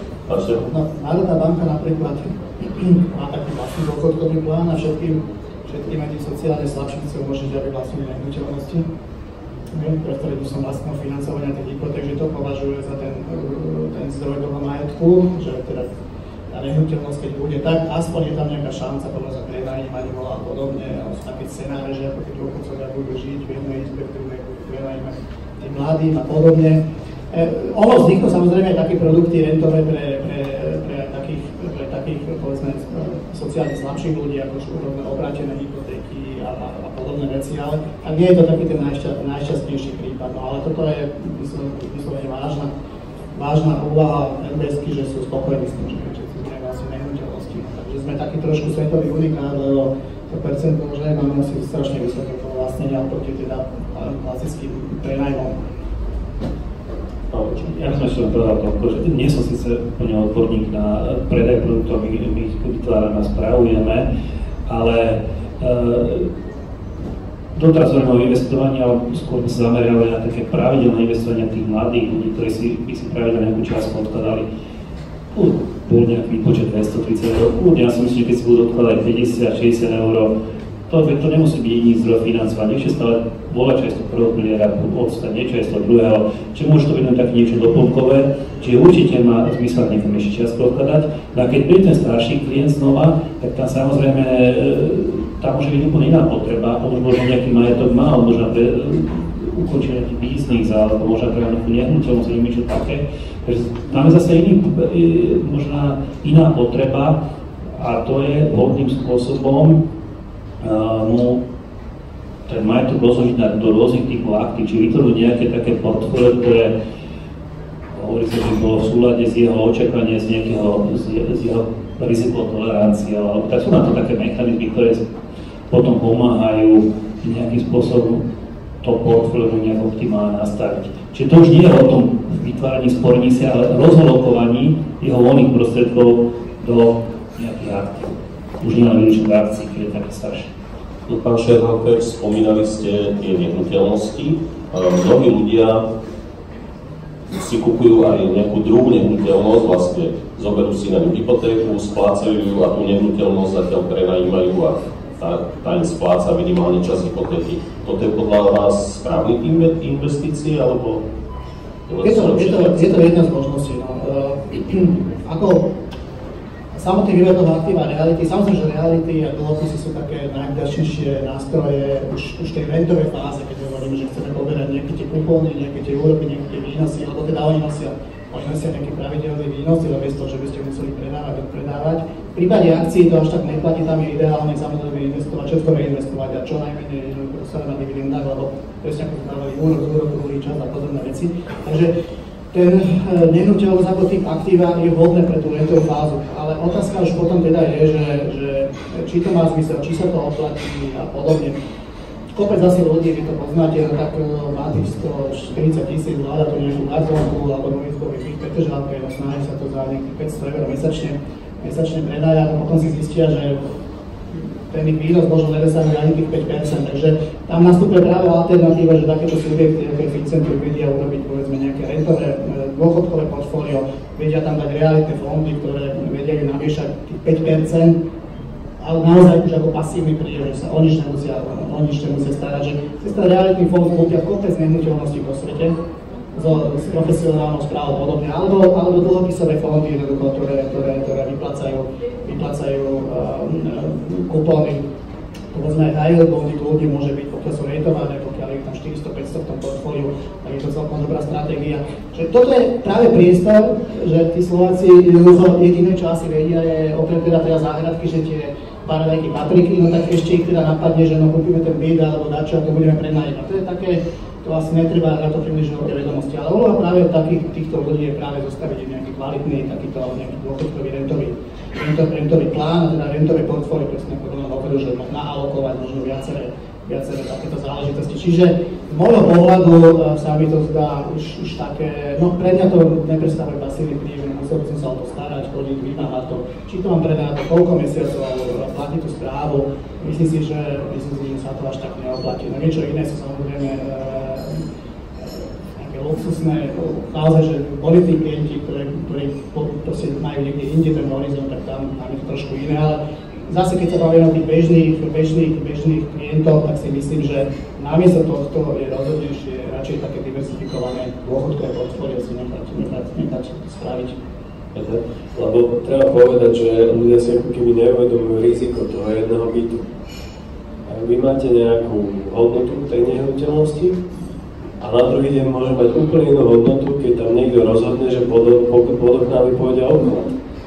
No, Národná banka napríklad má taký vlastný dôchodkový plán a všetkým, všetkým aj tým sociálne slabším chcú umožniť, aby vlastnili nehnuteľnosti, pre ktoré tu som vlastného financovania tých hypoték, že to považuje za ten, ten zdroj toho majetku, že teda tá nehnuteľnosť, keď bude tak, aspoň je tam nejaká šanca potom za prenajímanie a podobne, a sú také scenáre, že ako tí dôchodcovia budú žiť v jednej izbe, v druhej budú prenajímať tým mladým a podobne. E, ono vzniklo samozrejme aj také produkty rentové pre, pre, pre, takých, pre takých, povedzme, sociálne slabších ľudí, ako sú obrátené hypotéky a, a, a podobné veci, ale a nie je to taký ten najšťa, najšťastnejší prípad, no ale toto je vyslovene vážna, vážna úvaha en bé esky, že sú spokojní s tým, že nehnuteľnosti. Takže sme taký trošku svetový unikát, lebo to percento žien máme asi strašne vysoké vlastnenia oproti teda klasickým prenajmom. Ja by som ešte len povedal toľko, že nie som síce úplne odborník na predaj produktov, my, my ich vytvárame a spravujeme, ale e, doteraz hovoríme o investovaní, ale skôr by sa zameriavali na také pravidelné investovania tých mladých ľudí, ktorí si, by si pravidelne nejakú časť odkladali. Bol nejaký výpočet dvestotridsať eur, ja si myslím, že keď si budú odkladať päťdesiat šesťdesiat eur, to, to nemusí byť jediný zdroj financovania, ešte stále voľa často prvého piliera odstať, niečo je z toho druhého, čiže môže to byť len také niečo doplnkové, čiže určite má zmysel niekam ešte čas odkladať. No a keď príde ten starší klient znova, tak tam samozrejme, tam môže byť úplne iná potreba, on už možno nejaký majetok má, on možno pre, ukončiť nejaký biznis, alebo možno pre nejakú nehnuteľnosť, alebo niečo také. Takže máme zase iný, možná iná potreba a to je vhodným spôsobom Uh, mu ten majetok rozložiť do rôznych typov aktív, či vytvoriť nejaké také portfólio, ktoré hovorí sa, že bolo v súlade s jeho očakávania, z nejakého, z, z jeho rizikotolerancie, alebo tak sú na to také mechanizmy, ktoré potom pomáhajú nejakým spôsobom to portfólio nejak optimálne nastaviť. Čiže to už nie je o tom vytváraní spornícia, ale rozholokovaní jeho voľných prostriedkov do nejakých aktív. Už nie len výlučne do akcií, keď je také staršie. Pán Šerhofer, spomínali ste tie nehnuteľnosti. Mnohí ľudia si kupujú aj nejakú druhú nehnuteľnosť, vlastne zoberú si na ňu hypotéku, splácajú ju a tú nehnuteľnosť zatiaľ prenajímajú a tá, tá im spláca minimálne čas hypotéky. Toto je podľa vás správny typ investícií, alebo... Je to, je to, je to jedna z možností. No. Ako samotný výber toho aktíva reality, samozrejme, že reality a dlhopisy sú také najvďačnejšie nástroje už, už tej rentovej fáze, keď hovoríme, že chceme poberať nejaké tie kupóny, nejaké tie úroky, nejaké tie výnosy, alebo teda oni nosia, oni nosia nejaký pravidelný výnos, ale bez toho, že by ste museli predávať, odpredávať. V prípade akcií to až tak neplatí, tam je ideálne samozrejme investovať, všetko reinvestovať a čo najmenej sa na dividendách, lebo presne ako zdávali úrok z úroku, druhý čas a podobné veci. Takže ten nehnuteľnosť ako typ aktíva je vhodné pre tú rentovú fázu, ale otázka už potom teda je, že, že či to má zmysel, či sa to oplatí a podobne. Kopec zase ľudí, vy to poznáte, no tak máte sto štyridsať tisíc, vláda to nejakú garzónku alebo novinkový byt, pretože no snaží sa to za nejakých päťsto eur mesačne, mesačne predať a potom si zistia, že ten ich výnos možno nedosahuje ani tých päť percent, takže tam nastupuje práve alternatíva, že takéto subjekty, ako Fincentrum, vedia urobiť povedzme nejaké rentové dôchodkové portfólio, vedia tam dať realitné fondy, ktoré vedia namiešať tých päť percent, ale naozaj už ako pasívny príjem, že sa o nič nemusia, o nič nemusia starať, že cez ten realitný fond kúpia kopec nehnuteľností po svete, s, s profesionálnou správou podobne, alebo, alebo dlhopisové fondy, ktoré, ktoré, ktoré vyplácajú, vyplácajú um, kupóny. Povedzme aj high yield bondy kľudne môže byť, pokiaľ sú rejtované, pokiaľ je tam štyristo päťsto v tom portfóliu, tak je to celkom dobrá stratégia. Čiže toto je práve priestor, že tí Slováci jediné, čo asi vedia, je okrem teda teda záhradky, že tie paradajky, papriky, no tak ešte ich teda napadne, že no kúpime ten byt alebo dačo a to budeme prenajímať. To je také, to asi netreba na to príliš veľké vedomosti, ale úloha práve takých týchto ľudí je práve zostaviť nejaký kvalitný, takýto nejaký dôchodkový rentový, rentový, rentový plán, teda rentové portfólio, presne ako Roman hovoril, že naalokovať možno viaceré, viaceré takéto záležitosti. Čiže z môjho pohľadu sa mi to zdá už, už také, no pre mňa to nepredstavuje pasívny príjem, musel by som sa o to starať, chodiť, vymáhať to, či to mám predať na to koľko mesiacov, platiť tú správu. Myslím si, že, myslím si, že sa to až tak neoplatí. No niečo iné sú samozrejme nejaké luxusné, naozaj, že boli tí klienti, ktorí, ktorí proste majú niekde inde ten horizont, tak tam, tam je to trošku iné, ale zase keď sa bavíme o tých bežných, bežných, bežných klientov, tak si myslím, že namiesto tohto je rozhodnejšie radšej také diversifikované dôchodkové portfólio si nechať, nechať, nechať spraviť. Lebo treba povedať, že ľudia si ako keby neuvedomujú riziko toho jedného bytu. Ak vy máte nejakú hodnotu tej nehnuteľnosti a na druhý deň môže mať úplne inú hodnotu, keď tam niekto rozhodne, že pod, pod, pod oknami pôjde obchod.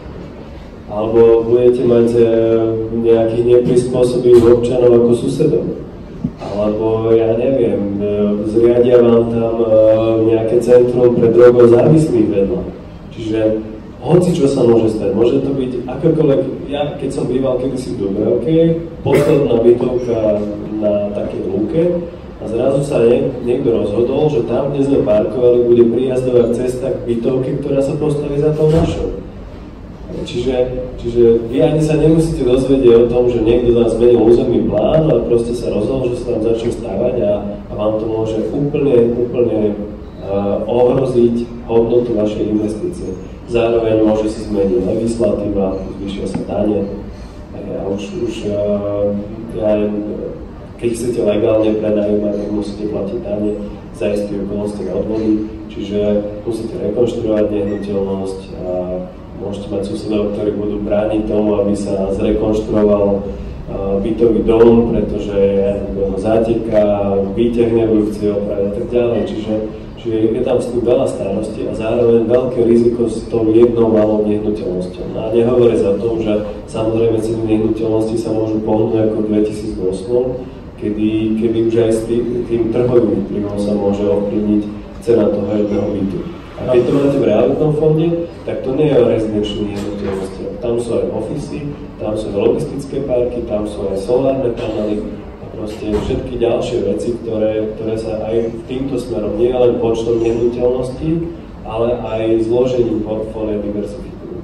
Alebo budete mať nejakých neprispôsobivých občanov ako susedov. Alebo ja neviem, zriadia vám tam nejaké centrum pre drogov závislých vedľa. Čiže hoci čo sa môže stať, môže to byť akokoľvek, ja keď som býval kedysi v Dubravke, posledná bytovka na takej lúke a zrazu sa nie, niekto rozhodol, že tam, kde sme parkovali, bude prijazdová cesta k bytovke, ktorá sa postaví za tou našou. Čiže, čiže vy ani sa nemusíte dozvedieť o tom, že niekto tam zmenil územný plán a proste sa rozhodol, že sa tam začne stavať a, a vám to môže úplne, úplne uh, ohroziť hodnotu vašej investície. Zároveň môže sa zmeniť legislatíva, zvýšia sa dane. A už, už uh, ja, keď chcete legálne prenajímať, tak musíte platiť dane za isté okolnosti a odvody, čiže musíte rekonštruovať nehnuteľnosť a môžete mať susedov, ktorí budú brániť tomu, aby sa zrekonštruoval uh, bytový dom, pretože jeho záteká, výťah nebudú chcieť opraviť a tak ďalej. Čiže, čiže je tam s tým veľa starostí a zároveň veľké riziko s tou jednou malou nehnuteľnosťou. A nehovoriac o tom, že samozrejme ceny nehnuteľnosti sa môžu pohnúť ako v dvetisícosem, kedy, kedy už aj s tým, tým trhovým vplyvom sa môže ovplyvniť cena toho jedného bytu. A keď to máte v realitnom fonde, tak to nie je o rezidenčných nehnuteľnostiach. Tam sú aj ofisy, tam sú aj logistické parky, tam sú aj solárne panely a proste všetky ďalšie veci, ktoré, ktoré sa aj týmto smerom nie len počtom nehnuteľností, ale aj zložením portfólia diversifikujú.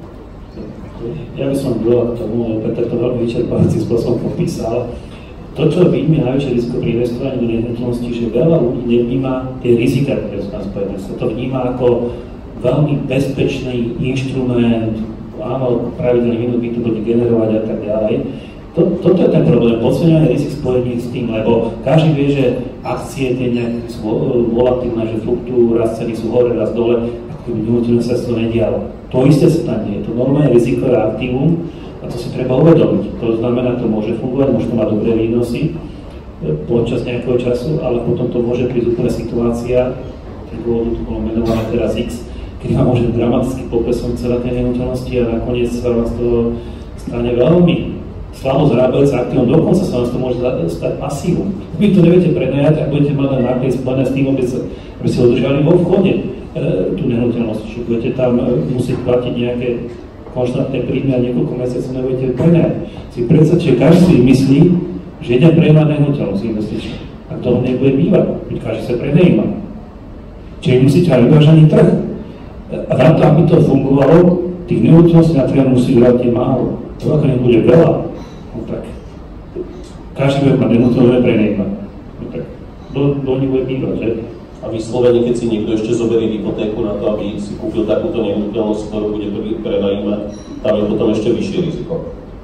Ja by som dodal k tomu, Peter to veľmi vyčerpávacím spôsobom popísal. To, čo vidíme najväčšie riziko pri investovaní do nehnuteľností, že veľa ľudí nevníma tie rizika, ktoré sú tam spojené. Sa to vníma ako veľmi bezpečný inštrument, áno, pravidelný minút by to bude generovať a tak ďalej. To, toto je ten problém, podceňovanie rizik spojených s tým, lebo každý vie, že akcie tie nejaké sú volatilné, že fluktúra, ceny sú hore, raz dole, ako keby nehnuteľnosť sa to nedialo. To isté sa tam nie, je to normálne rizikové aktívum. A to si treba uvedomiť. To znamená, to môže fungovať, môže to mať dobré výnosy počas nejakého času, ale potom to môže prísť úplne situácia, keď dôvodu to bolo menované teraz X, kedy vám môže dramaticky poklesnúť celé tie nehnuteľnosti a nakoniec sa vám z toho stane veľmi slabo zarábajúce aktívum. Dokonca sa vám z toho môže stať pasívom. Vy to neviete prenajať a budete mať len náklady spojené s tým, aby, aby ste udržali vo vchode e, tú nehnuteľnosť. Čiže budete tam musieť platiť nejaké konštantné príjmy a niekoľko mesiacov nebudete prenajať. Si predstavte, že každý si myslí, že ide prejímať nehnuteľnosť investičnú. A toho nebude bývať, keď každý sa prenajíma. Čiže musíte aj vyvážený trh. A na to, aby to fungovalo, tých nehnuteľností na trhu musí vybrať málo. To ako nebude veľa, no tak každý bude mať nehnuteľnosť prenajímať. No tak do, do nich bude bývať, že? A vyslovene, keď si niekto ešte zoberie hypotéku na to, aby si kúpil takúto nehnuteľnosť, ktorú bude prenajímať, tam je potom ešte vyššie riziko.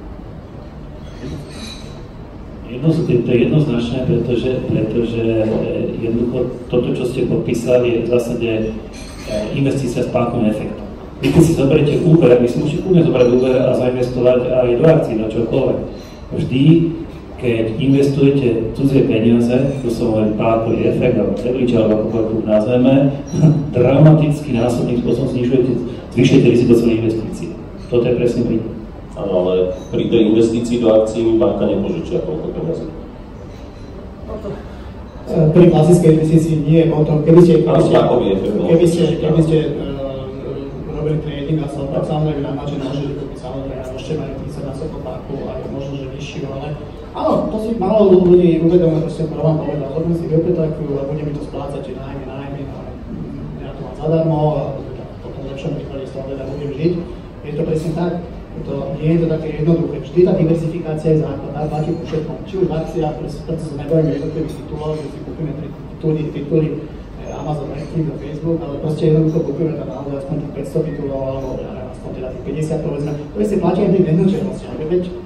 Jedno, to je jednoznačné, pretože, pretože jednoducho toto, čo ste popísali, je v zásade investícia s pákovým efektom. Vy keď si zoberiete úver, vy si môžete úplne zobrať úver a zainvestovať aj do akcií, na čokoľvek. Vždy, keď investujete cudzie peniaze, to som len pákový efekt, alebo leverage, alebo ako to nazveme, dramaticky násobným spôsobom znižujete, zvyšujete riziko celej investície. Toto je presne príklad. Áno, ale pri tej investícii do akcií mi banka nepožičia toľko peniazy. Pri klasickej investícii nie je o tom, keby ste, keby ste, keby ste, keby ste uh, robili trading a som tak samozrejme na marže môžete kúpiť samozrejme, môžete mať tridsať násobok páku a možno, že vyššiu, ale áno, to si málo ľudí uvedomuje, to som vám povedal, robím si hypotéku a budem mi to splácať, či nájme, nájme, ale ja to mám zadarmo a potom v lepšom príklade z toho teda budem žiť. Je to presne tak. To nie je to také jednoduché. Vždy tá diversifikácia je základ, tá platí po všetkom. Či už v akciách, preto sa nebojíme jednotlivých titulov, že si kúpime tituly, tituly Amazon, Netflix a Facebook, ale proste jednoducho kúpime tam naozaj aspoň tých päťsto titulov, alebo ja neviem, aspoň teda tých päťdesiat, povedzme. To je si platí aj tých nehnuteľností, ale veď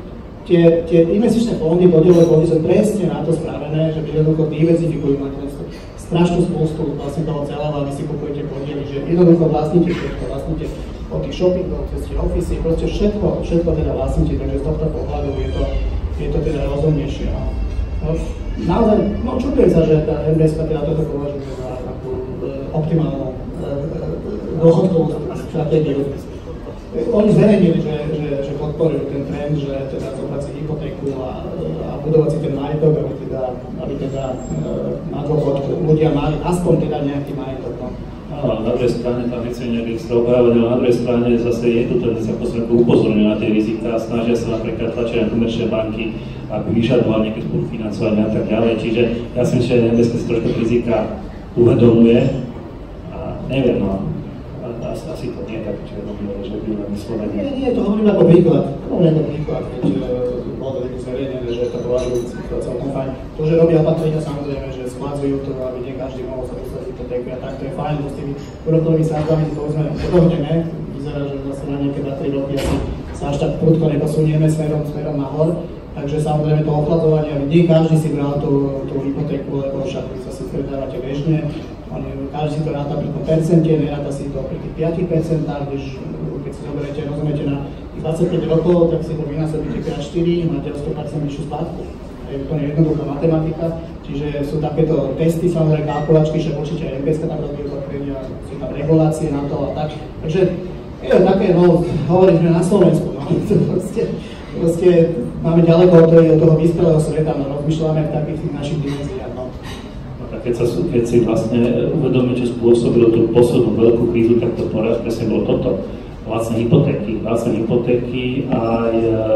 tie, tie investičné fondy, podielové fondy sú presne na to spravené, že jednoducho diverzifikujú mať strašnú spôstu vlastne toho celého, a vy si kupujete podiely, že jednoducho vlastníte všetko, vlastníte od tých shoppingov, cez tie ofisy, proste všetko, všetko teda vlastníte, takže z tohto pohľadu je to, je to teda rozumnejšie. No. No, naozaj, no čudujem sa, že tá em bé es ká teda toto považuje za takú e, optimálnu e, dôchodkovú stratégiu. Oni zverejnili, že, že, že podporujú ten trend, že teda zobrať si hypotéku a, a budovať si ten majetok, aby teda, aby teda e, na dôvod ľudia mali aspoň teda nejaký majetok. No. Ale na druhej strane tam nechcem nejak extra obhávať, ale na druhej strane zase je tu ten sa poslednú upozorňujú na tie rizika, snažia sa napríklad tlačiť na komerčné banky, aby vyžadovali nejaké spolufinancovanie a tak ďalej. Čiže ja si myslím, že em bé es ká si trošku rizika uvedomuje a neviem, no. Asi, asi to nie je tak, čo je dobré, že by len vyslovene. Nie, nie, to hovorím ako príklad. Hovorím ako príklad, keď bolo to také zverejnené, že to považujú celkom fajn. To, že robia opatrenia, samozrejme, že schvádzajú to, aby nie každý mohol sa dostať hypotéky a tak, to je fajn, že s tými úrokovými sázbami, povedzme, nedohodneme. Vyzerá, že zase na nejaké dva tri roky asi sa až tak prudko neposunieme smerom, smerom nahor. Takže samozrejme to ochladzovanie, aby nie každý si bral tú, tú hypotéku, lebo však vy sa si stretávate bežne. Každý si to ráta pri tom percente, neráta si to pri tých päť percentách, když keď si zoberiete, rozumiete na dvadsaťpäť rokov, tak si to vynásobíte krát štyri, máte o sto percent vyššiu splátku. To je úplne jednoduchá matematika, čiže sú takéto testy, samozrejme kalkulačky, však určite aj em bé es ká tam robí opatrenia, sú tam regulácie na to a tak. Takže je to také, no, hovorím, že na Slovensku, no, proste, proste máme ďaleko od toho, toho vyspelého sveta, no, rozmýšľame v takých tých našich dimenziách, no. Keď, sa, keď si vlastne uvedomí, čo spôsobilo tú poslednú veľkú krízu, tak to poraz presne bolo toto. Vlastne hypotéky. Vlastne hypotéky aj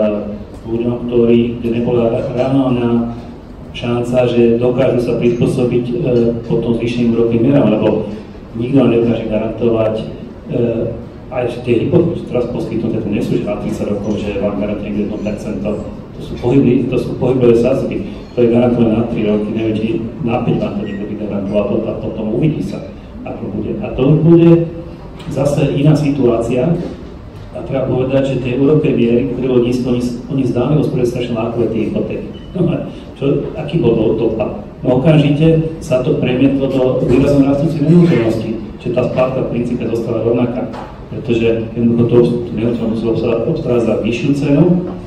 ľuďom, ktorí, kde nebola reálna šanca, že dokážu sa prispôsobiť e, potom zvýšeným úrokovým mierám, lebo nikto nedokáže garantovať e, aj tie hypotéky, teraz poskytnuté, to nie sú na tridsať rokov, že vám garantuje jedno percento. To sú pohyby, to sú pohybové sázby, to je garantované na tri roky, neviete, na päť vám to niekto by garantoval, to, a potom uvidí sa, ako bude. A to bude zase iná situácia a treba povedať, že tie úrokové miery, ktoré boli nízko, oni, oni zdáme hospodári strašne lákové tie hypotéky. No a čo, aký bol dopad? No okamžite sa to premietlo do výrazne rastúcej nehnuteľnosti, čiže tá splátka v princípe zostala rovnaká, pretože jednoducho tú nehnuteľnosť obstará za vyššiu cenu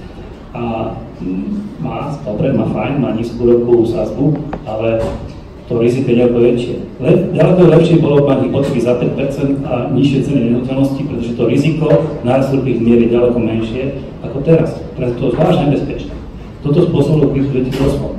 a má, dobre, má fajn, má nízku úrokovú sadzbu, ale to riziko je ďaleko väčšie. Le, ďaleko lepšie bolo mať hypotéky za päť percent a nižšie ceny nehnuteľnosti, pretože to riziko nárastu úrokových mier je ďaleko menšie ako teraz. Preto to je zvlášť nebezpečné. Toto spôsobilo krízu dvetisícosem.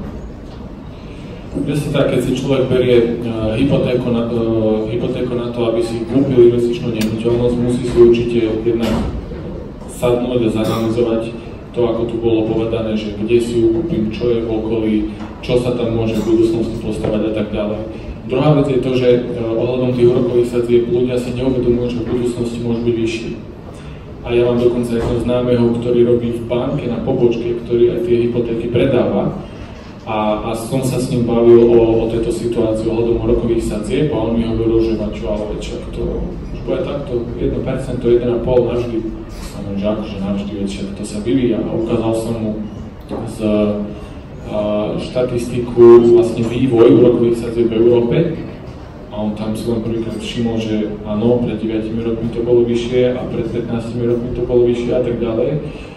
Presne tak, keď si človek berie uh, hypotéku, na, uh, hypotéku na to, aby si kúpil investičnú nehnuteľnosť, musí si určite jednak sadnúť a zanalizovať to, ako tu bolo povedané, že kde si ju kúpim, čo je v okolí, čo sa tam môže v budúcnosti postavať a tak ďalej. Druhá vec je to, že uh, ohľadom tých úrokových sadzieb ľudia si neuvedomujú, že v budúcnosti môžu byť vyššie. A ja mám dokonca jedného známeho, ktorý robí v banke na pobočke, ktorý aj tie hypotéky predáva. A, a som sa s ním bavil o, o tejto situácii ohľadom úrokových sadzieb a on mi hovoril, že ma čo, ale čo, to už bude takto jedno percento, jeden a pol navždy. A on že akože navždy, veď to sa vyvíja. A ukázal som mu z a, štatistiku vlastne vývoj úrokových sadzieb v Európe. A on tam si len prvýkrát všimol, že áno, pred deviatimi rokmi to bolo vyššie a pred pätnástimi rokmi to bolo vyššie a tak ďalej.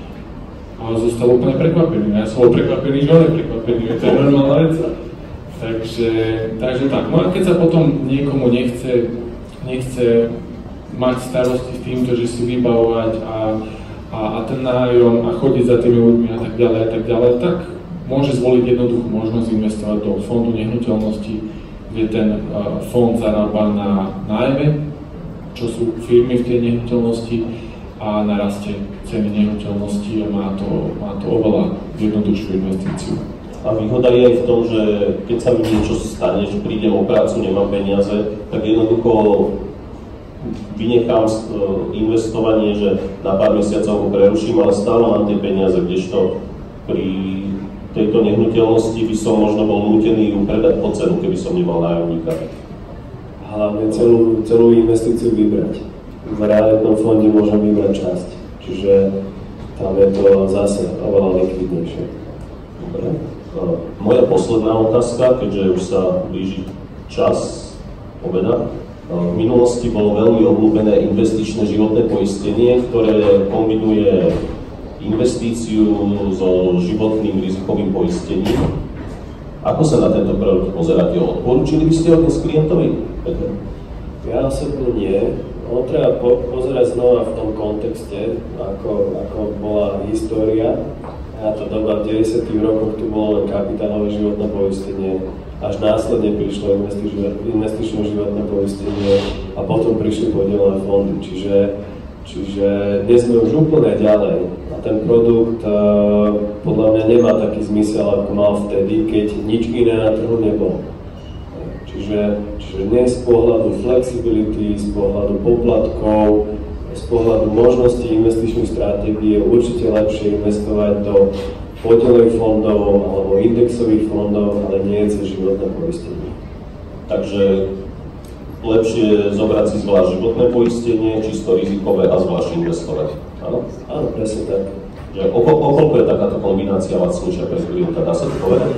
A zostal úplne prekvapený. Ja som bol prekvapený, že on je prekvapený, to je normálna vec. Takže, takže tak. No a keď sa potom niekomu nechce, nechce mať starosti s týmto, že si vybavovať a, a, a ten nájom a chodiť za tými ľuďmi a tak ďalej a tak ďalej, tak môže zvoliť jednoduchú možnosť investovať do fondu nehnuteľnosti, kde ten uh, fond zarába na nájme, čo sú firmy v tej nehnuteľnosti, a narastie ceny nehnuteľnosti a má to, má to oveľa jednoduchšiu investíciu. A výhoda je aj v tom, že keď sa mi niečo stane, že prídem o prácu, nemám peniaze, tak jednoducho vynechám investovanie, že na pár mesiacov ho preruším, ale stále mám tie peniaze, kdežto pri tejto nehnuteľnosti by som možno bol nútený ju predať po cenu, keby som nemal nájomníka. Hlavne celú, celú investíciu vybrať. V realitnom fonde môžem vybrať časť. Čiže tam je to zase oveľa likvidnejšie. Dobre. Moja posledná otázka, keďže už sa blíži čas obeda. V minulosti bolo veľmi obľúbené investičné životné poistenie, ktoré kombinuje investíciu so životným rizikovým poistením. Ako sa na tento produkt pozeráte? Odporúčili by ste ho dnes klientovi? Peter? Ja osobne nie. On treba po- pozerať znova v tom kontexte, ako, ako bola história. A tá doba v deväťdesiatych rokoch tu bolo len kapitálové životné poistenie, až následne prišlo investičné životné poistenie a potom prišli podielové fondy. Čiže, čiže dnes sme už úplne ďalej a ten produkt uh, podľa mňa nemá taký zmysel, ako mal vtedy, keď nič iné na trhu nebolo. Čiže, čiže dnes z pohľadu flexibility, z pohľadu poplatkov, z pohľadu možností investičných stratégií je určite lepšie investovať do podielových fondov alebo indexových fondov, ale nie cez životné poistenie. Takže lepšie zobrať si zvlášť životné poistenie, čisto rizikové a zvlášť investovať. Áno? Áno, presne tak. Že o, o koľko je takáto kombinácia lacnejšia pre klienta? Dá sa to povedať?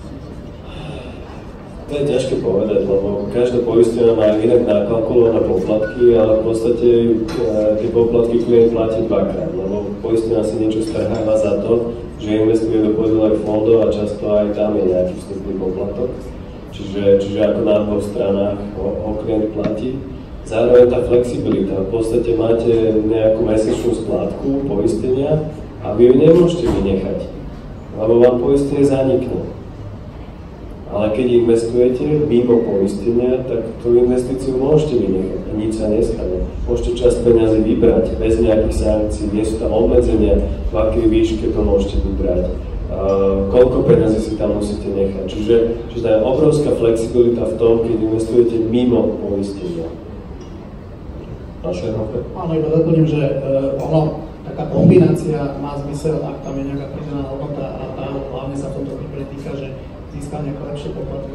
To je ťažké povedať, lebo každá poisťovňa má inak nakalkulované poplatky, ale v podstate e, tie poplatky klient platí dvakrát, lebo poisťovňa si niečo strháva za to, že investuje do podielových fondov a často aj tam je nejaký vstupný poplatok. Čiže, čiže ako na dvoch stranách ho, ho klient platí. Zároveň tá flexibilita. V podstate máte nejakú mesečnú splátku poistenia a vy ju nemôžete vynechať, lebo vám poistenie zanikne. Ale keď investujete mimo poistenia, tak tú investíciu môžete vynechať a nič sa nestane. Môžete časť peniazy vybrať bez nejakých sankcií, nie sú tam obmedzenia, v akej výške to môžete vybrať, uh, koľko peniazy si tam musíte nechať. Čiže, čiže tá je obrovská flexibilita v tom, keď investujete mimo poistenia. Áno, iba doplním, že uh, ono, taká kombinácia má zmysel, ak tam je nejaká pridaná hodnota a tá hlavne sa v tomto prípade týka, že získať nejaké lepšie poplatky.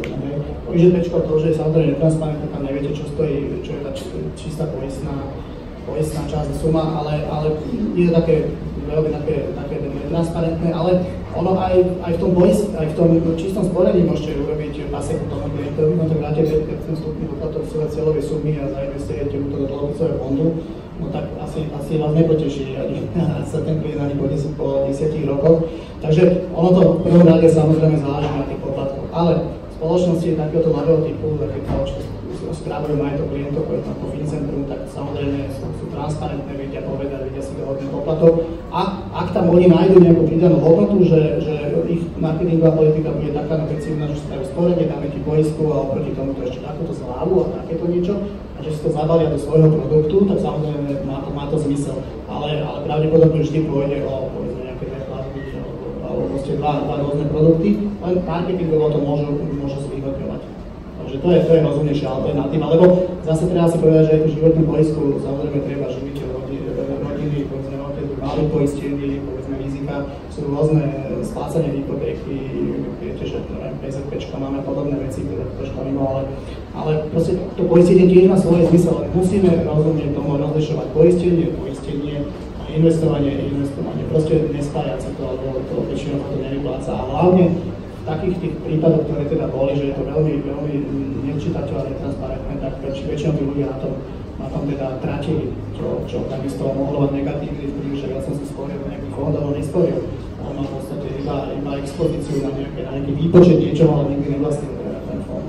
IŽPčko to, že je samozrejme netransparentné, tam neviete, čo stojí, čo je tá čistá poistná, poistná časť suma, ale, ale je to také veľmi také, také netransparentné, ale ono aj, aj v tom poist, aj v tom čistom sporení môžete urobiť paseku tomu klientovi, no tak dáte päť percent vstupný poplatok celé cieľovej sumy a zainvestujete mu to do dlhopisového fondu, no tak asi, asi vás nepoteší ani sa ten klient ani po desiatich rokoch. Takže ono to v prvom rade samozrejme záleží na tých poplatkoch, ale spoločnosti takéhoto nového typu, také čo správajú majetok klientov, povedzme po Fincentrum, tak samozrejme sú, sú transparentné, vedia povedať, vedia si dohodnúť poplatok. A ak tam oni nájdú nejakú pridanú hodnotu, že, že ich marketingová politika bude taká agresívna, že sa dajú sporenie, dáme ti poistku a oproti tomu to ešte takúto zľavu a takéto niečo, a že si to zabalia do svojho produktu, tak samozrejme má to, má to zmysel. Ale, ale pravdepodobne vždy pôjde o povedzme nejaké dve platby alebo proste dva, dva rôzne produkty, len marketingovo to môžu, môžu zvýhodňovať. Takže to je, to je rozumnejšia alternatíva, lebo zase treba si povedať, že aj tú životnú poistku samozrejme treba živiť rodiny, povedzme otec malý poistenie, povedzme rizika, sú rôzne splácanie hypotéky, viete, že PZPčka máme podobné veci, ktoré trošku mimo, ale, ale proste to poistenie tiež má svoje zmysel, ale musíme rozumieť tomu rozlišovať poistenie, poistenie, investovanie, investovanie, proste nespájať sa to, alebo to väčšinou to nevypláca a hlavne v takých tých prípadoch, ktoré teda boli, že je to veľmi, veľmi nečitateľné, netransparentné, tak väč, väčšinou tí ľudia na tom, na tom teda tratili, čo, čo takisto mohlo mať negatívny vplyv, že ja som si sporil nejaký fond, ale nesporil. On má v podstate iba, iba expozíciu na, nejaké, na nejaký výpočet niečoho, ale nikdy nevlastnil ten fond.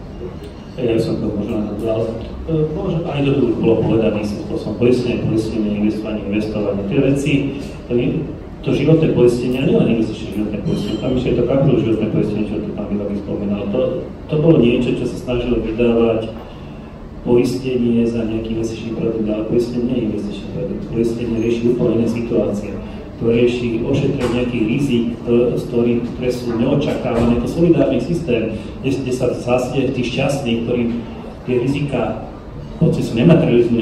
Ja som to možno nadal. Možno aj to tu už bolo povedané, istým spôsobom poistenie, poistenie, investovanie, investovanie. Tie veci, to, to životné poistenie, a nielen investičné životné poistenie, tam ešte je to kapitol životné poistenie, čo tu pán Milový spomínal. To, to bolo niečo, čo sa snažilo vydávať poistenie za nejaký investičný produkt, ale poistenie nie je investičný produkt. Poistenie rieši úplne iné situácie. To rieši ošetrenie nejakých rizik, ktoré sú neočakávané. To solidárny systém, kde, kde sa v zásade tí šťastní, ktorí tie rizika procesu nematerializmu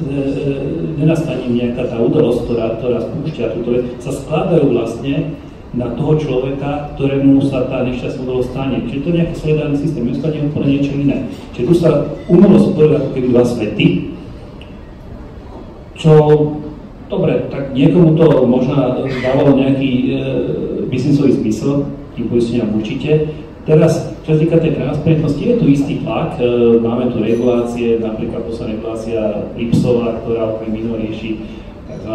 nenastane nejaká tá udalosť, ktorá, ktorá spúšťa túto vec, sa skladajú vlastne na toho človeka, ktorému sa tá nešťastná udalosť stane. Čiže to je nejaký solidárny systém, dneska je úplne niečo iné. Čiže tu sa umelo spojiť ako keby dva svety, čo dobre, tak niekomu to možno dávalo nejaký e, biznisový zmysel, tým poisteniam určite. Teraz, čo sa týka tej transparentnosti, je tu istý tlak, e, máme tu regulácie, napríklad posledná regulácia Lipsova, ktorá okrem iného rieši tzv.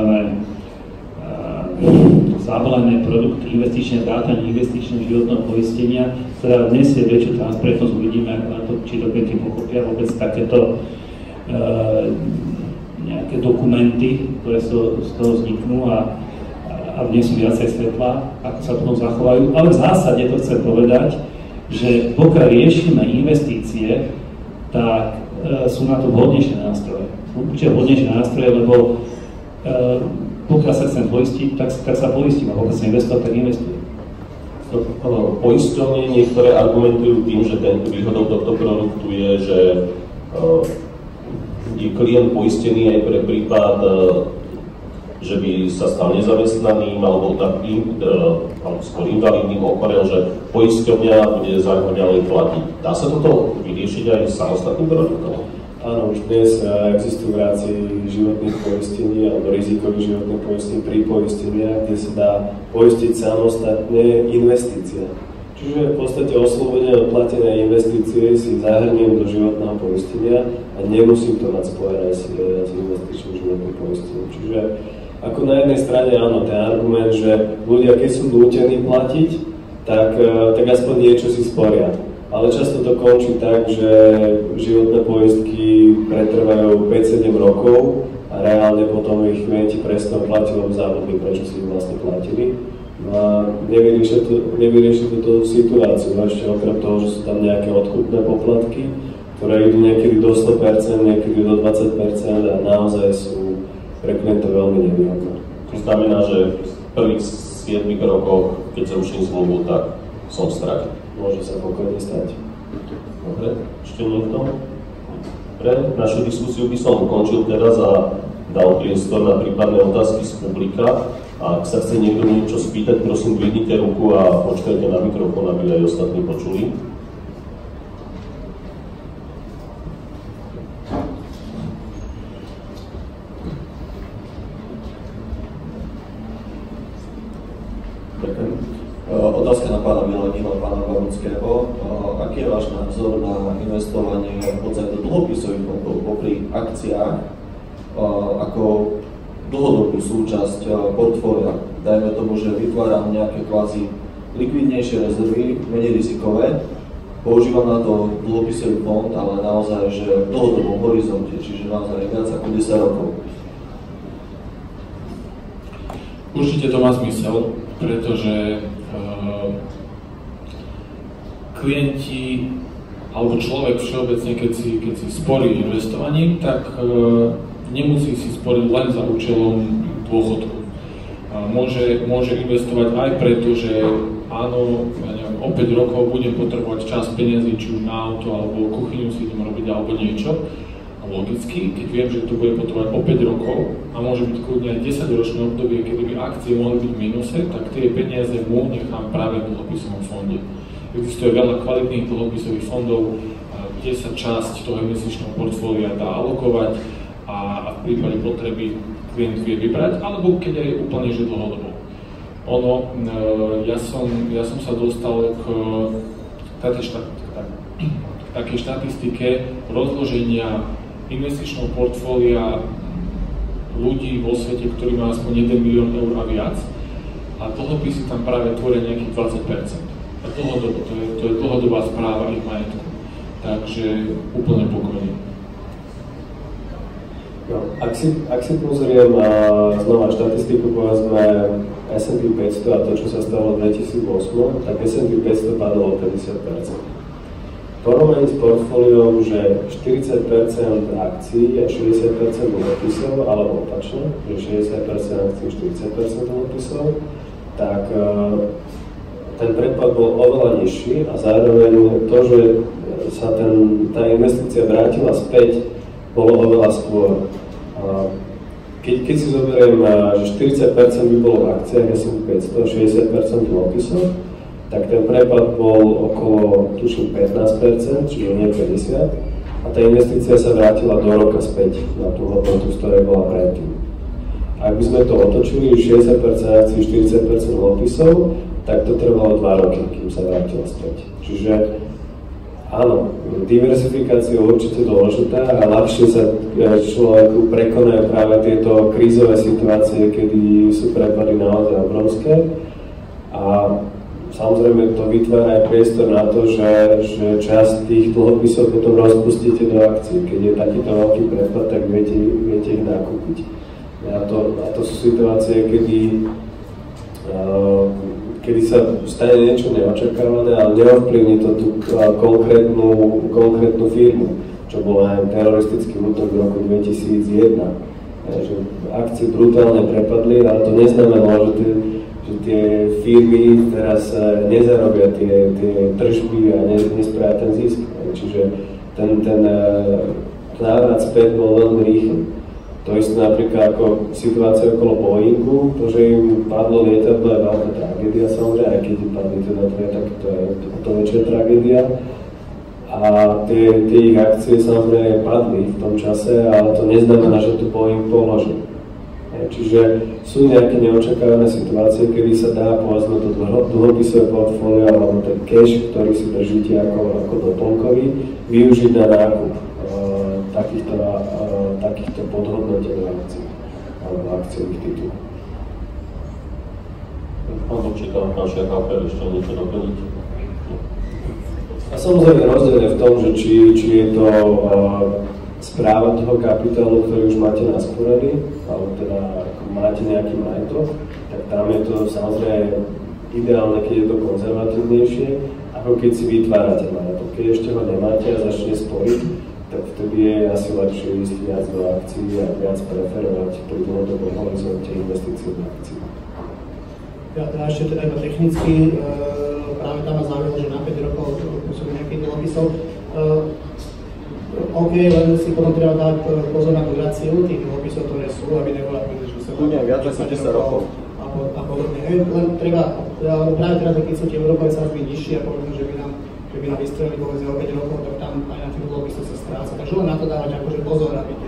Zabalené produkty, investičné vrátanie investičného životného poistenia, ktorá vnesie väčšiu transparentnosť, uvidíme, ako na to, či to klienti pochopia vôbec takéto e, nejaké dokumenty, ktoré z toho, z toho vzniknú a, a vnesú viacej svetla, ako sa potom zachovajú. Ale v zásade to chcem povedať, že pokiaľ riešime investície, tak e, sú na to vhodnejšie nástroje. Určite vhodnejšie nástroje, lebo e, pokiaľ sa chcem poistiť, tak, tak sa poistím, a pokiaľ sa investovať, tak investujem. Poisťovne niektoré argumentujú tým, že ten výhodou tohto produktu je, že uh, je klient poistený aj pre prípad, uh, že by sa stal nezamestnaným alebo tak in, uh, alebo skôr invalidným ochorel, že poisťovňa bude za ňo ďalej platiť. Dá sa toto vyriešiť aj samostatným produktom? Áno, už dnes existujú v rámci životných poistení alebo rizikových životných poistení pri poisteniach, kde sa dá poistiť samostatne investícia. Čiže v podstate oslobodenie od platenej investície si zahrniem do životného poistenia a nemusím to mať spojené s, s investičným životným poistením. Čiže ako na jednej strane áno, ten argument, že ľudia, keď sú nútení platiť, tak, tak aspoň niečo si sporia. Ale často to končí tak, že životné poistky pretrvajú päť sedem rokov a reálne potom ich klienti prestanú platiť, lebo zabudli, prečo si ich vlastne platili. No a nevyrieši to, nevyrieši to tú situáciu. Ešte okrem toho, že sú tam nejaké odkupné poplatky, ktoré idú niekedy do sto percent, niekedy do dvadsať percent a naozaj sú pre klientov veľmi nevýhodné. To znamená, že v prvých siedmich rokoch, keď sa ruším zmluvu, tak som v strate. Môže sa pokojne stať. Dobre, ešte niekto? Dobre, našu diskusiu by som ukončil teraz a dal priestor na prípadné otázky z publika. A ak sa chce niekto niečo spýtať, prosím, dvihnite ruku a počkajte na mikrofón, aby aj ostatní počuli. Otázka na pána Milanina, pána Baruckého. Aký je váš názor na investovanie v podstate do dlhopisových fondov popri akciách ako dlhodobú súčasť portfólia? Dajme tomu, že vytváram nejaké kvázi likvidnejšie rezervy, menej rizikové, používam na to dlhopisový fond, ale naozaj, že v dlhodobom horizonte, čiže naozaj viac ako desať rokov. Určite to má zmysel, pretože uh, klienti alebo človek všeobecne, keď si, keď si sporí investovaním, tak uh, nemusí si sporiť len za účelom dôchodku. Uh, môže, môže investovať aj preto, že áno, ja neviem, o päť rokov budem potrebovať čas peniazy, či už na auto, alebo kuchyňu si idem robiť, alebo niečo. Logicky, keď viem, že to bude potrebovať o päť rokov a môže byť kľudne aj desaťročné obdobie, kedy by akcie mohli byť v mínuse, tak tie peniaze mu nechám práve v dlhopisovom fonde. Existuje veľa kvalitných dlhopisových fondov, kde sa časť toho investičného portfólia dá alokovať a v prípade potreby klient vie vybrať, alebo keď aj úplne že dlhodobo. Ono, ja som, ja som sa dostal k takej štatistike rozloženia investičného portfólia ľudí vo svete, ktorí má aspoň jeden milión eur a viac, a dlhopisy tam práve tvoria nejakých dvadsať percent. A dlhodobo, to je, to je dlhodobá správa ich majetku. Takže úplne pokojne. No, ak, si, ak si pozriem uh, znova štatistiku, povedzme es and pí päťsto a to, čo sa stalo v dvetisícosem, tak es and pí päťsto padlo o päťdesiat percent. Porovnaní s portfóliom, že štyridsať percent akcií a šesťdesiat percent dlhopisov, alebo opačne, že šesťdesiat percent akcií a štyridsať percent dlhopisov, tak uh, ten prepad bol oveľa nižší a zároveň to, že sa ten, tá investícia vrátila späť, bolo oveľa skôr. Uh, keď, keď si zoberiem, uh, že štyridsať percent by bolo v akciách es and pí päťsto a šesťdesiat percent dlhopisov, tak ten prepad bol okolo, tuším, pätnásť percent, čiže nie päťdesiat percent, a tá investícia sa vrátila do roka späť na tú hodnotu, z ktorej bola predtým. A Ak by sme to otočili, šesťdesiat percent akcií, štyridsať percent dlhopisov, tak to trvalo dva roky, kým sa vrátila späť. Čiže áno, diversifikácia je určite dôležitá a ľahšie sa človeku prekonajú práve tieto krízové situácie, kedy sú prepady naozaj obrovské. A samozrejme to vytvára aj priestor na to, že, že časť tých dlhopisov potom rozpustíte do akcií. Keď je takýto veľký prepad, tak viete, viete ich nakúpiť. A to, a to sú situácie, kedy uh, kedy sa stane niečo neočakávané, ale neovplyvní to tú konkrétnu, konkrétnu firmu, čo bol aj teroristický útok v roku dvetisícjeden. Že akcie brutálne prepadli, ale to neznamenalo, že tie, že tie firmy teraz nezarobia tie, tie tržby a ne, nespravia ten zisk. Čiže ten, ten návrat späť bol veľmi rýchly. To isté napríklad ako situácia okolo Boeingu, to, že im padlo lietadlo je veľká tragédia, samozrejme, aj keď im padli teda dve, tak to je to väčšia tragédia. A tie, tie ich akcie samozrejme padli v tom čase, ale to neznamená, že to Boeing položil. Čiže sú nejaké neočakávané situácie, kedy sa dá povedzme to dlhopisové portfólio alebo ten cash, ktorý si držíte ako, ako doplnkový, využiť na nákup takýchto, takýchto podhodnotených akcií alebo akciových titulov. Pán Dobčík, pán Šerhalper, ešte niečo doplniť? A samozrejme rozdiel je v tom, že či, či je to uh, správa toho kapitálu, ktorý už máte naskúrený, alebo teda ako máte nejaký majetok, tak tam je to samozrejme ideálne, keď je to konzervatívnejšie, ako keď si vytvárate majetok. Keď ešte ho nemáte a začne sporiť, tak vtedy je asi lepšie ísť viac do akcií a viac preferovať pri dlhodobom horizonte investícií do akcií. Ja teda ešte teda iba technicky, e, práve tam ma zaujalo, že na päť rokov sú nejakých dlhopisov. E, OK, len si potom treba dať pozor na duráciu tých dlhopisov, ktoré sú, aby nebola, že sa Nie, viac ako desať rokov. A podobne. Len treba, práve teraz, keď sú tie európové sázby nižšie a povedzme, že by nám že by nám vystrelili povedzme o päť rokov, tak tam aj na tých dlhopisoch sa stráca. Takže len na to dávať akože pozor, aby tie.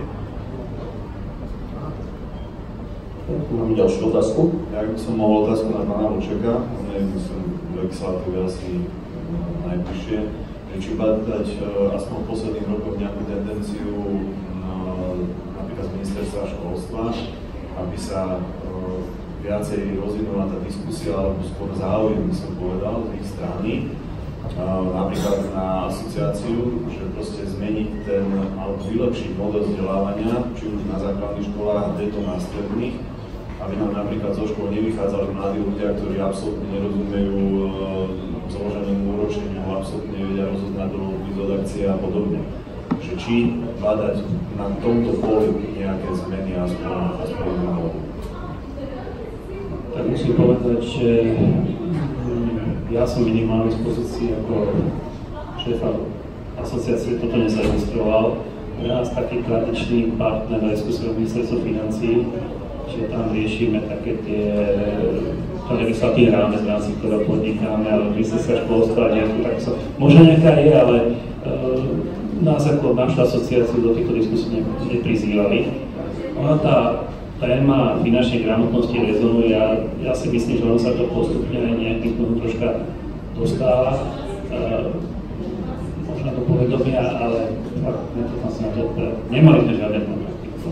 Mám ďalšiu otázku? Ja by som mohol otázku na pána Vlčeka, on by som v legislatíve asi najbližšie, či badať aspoň v posledných rokoch nejakú tendenciu napríklad z ministerstva školstva, aby sa viacej rozvinula tá diskusia, alebo skôr záujem, by som povedal, z ich strany, napríklad na asociáciu, že proste zmeniť ten, alebo vylepšiť model vzdelávania, či už na základných školách a tieto na stredných, aby nám napríklad zo škôl nevychádzali mladí ľudia, ktorí absolútne nerozumejú e, zloženému úročeniu, absolútne nevedia rozoznať dlhopisy od akcie a podobne. Že či badať na tomto poli nejaké zmeny aspoň aspoň minulého. Tak musím povedať, že ja som minimálne z pozícii ako šéfa asociácie toto nezaregistroval. Pre nás taký tradičný partner na diskusiu ministerstva financií, že tam riešime také tie to legislatívne rámec, v rámci ktorého podnikáme, ale ministerstva školstva nie sú tak sa, možno nejaká je, ale e, nás ako našu asociáciu do týchto diskusí ne, neprizývali. Ona tá téma finančnej gramotnosti rezonuje a ja si myslím, že ono sa to postupne nejakým spôsobom troška dostáva. E, možno do povedomia, ale netrúfam sa na to odpovedať. Nemali sme žiadne kontakty.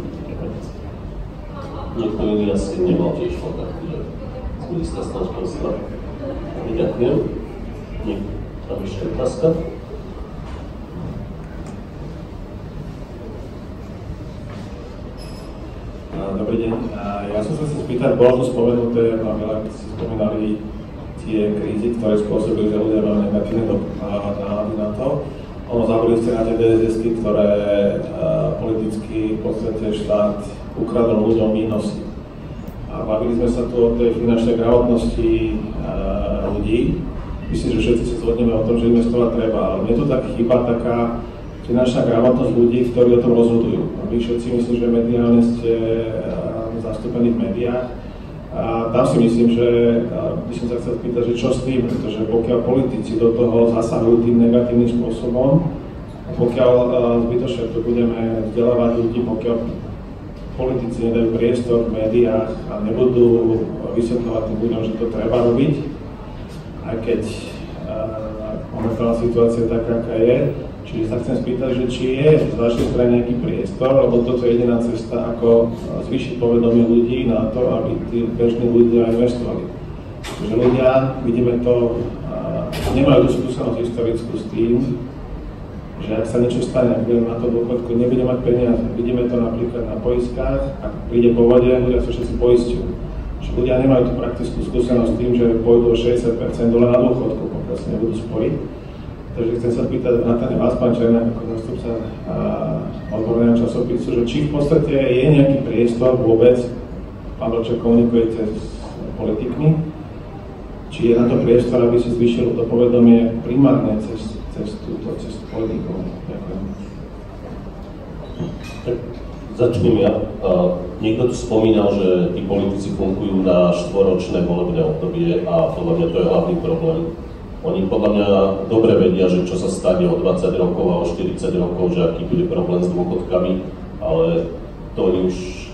Niekto iný asi nemal tiež kontakty s ministerstvom školstva. Ďakujem. Tam ešte otázka. Dobrý deň. Ja som sa chcel spýtať, bolo to spomenuté, pán Milák, si spomínali tie krízy, ktoré spôsobili, že ľudia mali negatívne nálady na to. Ono zabudli ste na tie dé es esky, ktoré politicky v podstate štát ukradol ľuďom výnosy. A bavili sme sa tu o tej finančnej gramotnosti ľudí. Myslím, že všetci sa zhodneme o tom, že investovať treba, ale mne tu tak chýba taká finančná gramotnosť ľudí, ktorí o tom rozhodujú. A vy všetci myslím, že mediálne ste zastúpení v médiách. A tam si myslím, že by som sa chcel spýtať, že čo s tým, pretože pokiaľ politici do toho zasahujú tým negatívnym spôsobom, pokiaľ zbytočne to budeme vzdelávať ľudí, pokiaľ politici nedajú priestor v médiách a nebudú vysvetľovať tým ľuďom, že to treba robiť, aj keď momentálna situácia je taká, aká je. Čiže sa chcem spýtať, že či je z vašej strany nejaký priestor, lebo toto je jediná cesta, ako zvýšiť povedomie ľudí na to, aby tí bežní ľudia investovali. Takže ľudia, vidíme to, nemajú tú skúsenosť historickú s tým, že ak sa niečo stane, ak budeme na to dôchodku, nebude mať peniaze. Vidíme to napríklad na poistkách, ak príde povodeň, ľudia sa všetci poisťujú. Čiže ľudia nemajú tú praktickú skúsenosť s tým, že pôjdu o šesťdesiat percent dole na dôchodku, pokiaľ sa nebudú spojiť. Takže chcem sa spýtať vrátane vás, pán Černiak, ako zástupca odborného časopisu, že či v podstate je nejaký priestor vôbec, pán Vlček, komunikujete s politikmi, či je na to priestor, aby sa zvýšilo to povedomie primárne cez, cez túto cestu politikov. Ďakujem. Tak začnem ja. Uh, niekto tu spomínal, že tí politici fungujú na štvoročné volebné obdobie a podľa mňa to je hlavný problém. Oni podľa mňa dobre vedia, že čo sa stane o dvadsať rokov a o štyridsať rokov, že aký bude problém s dôchodkami, ale to oni už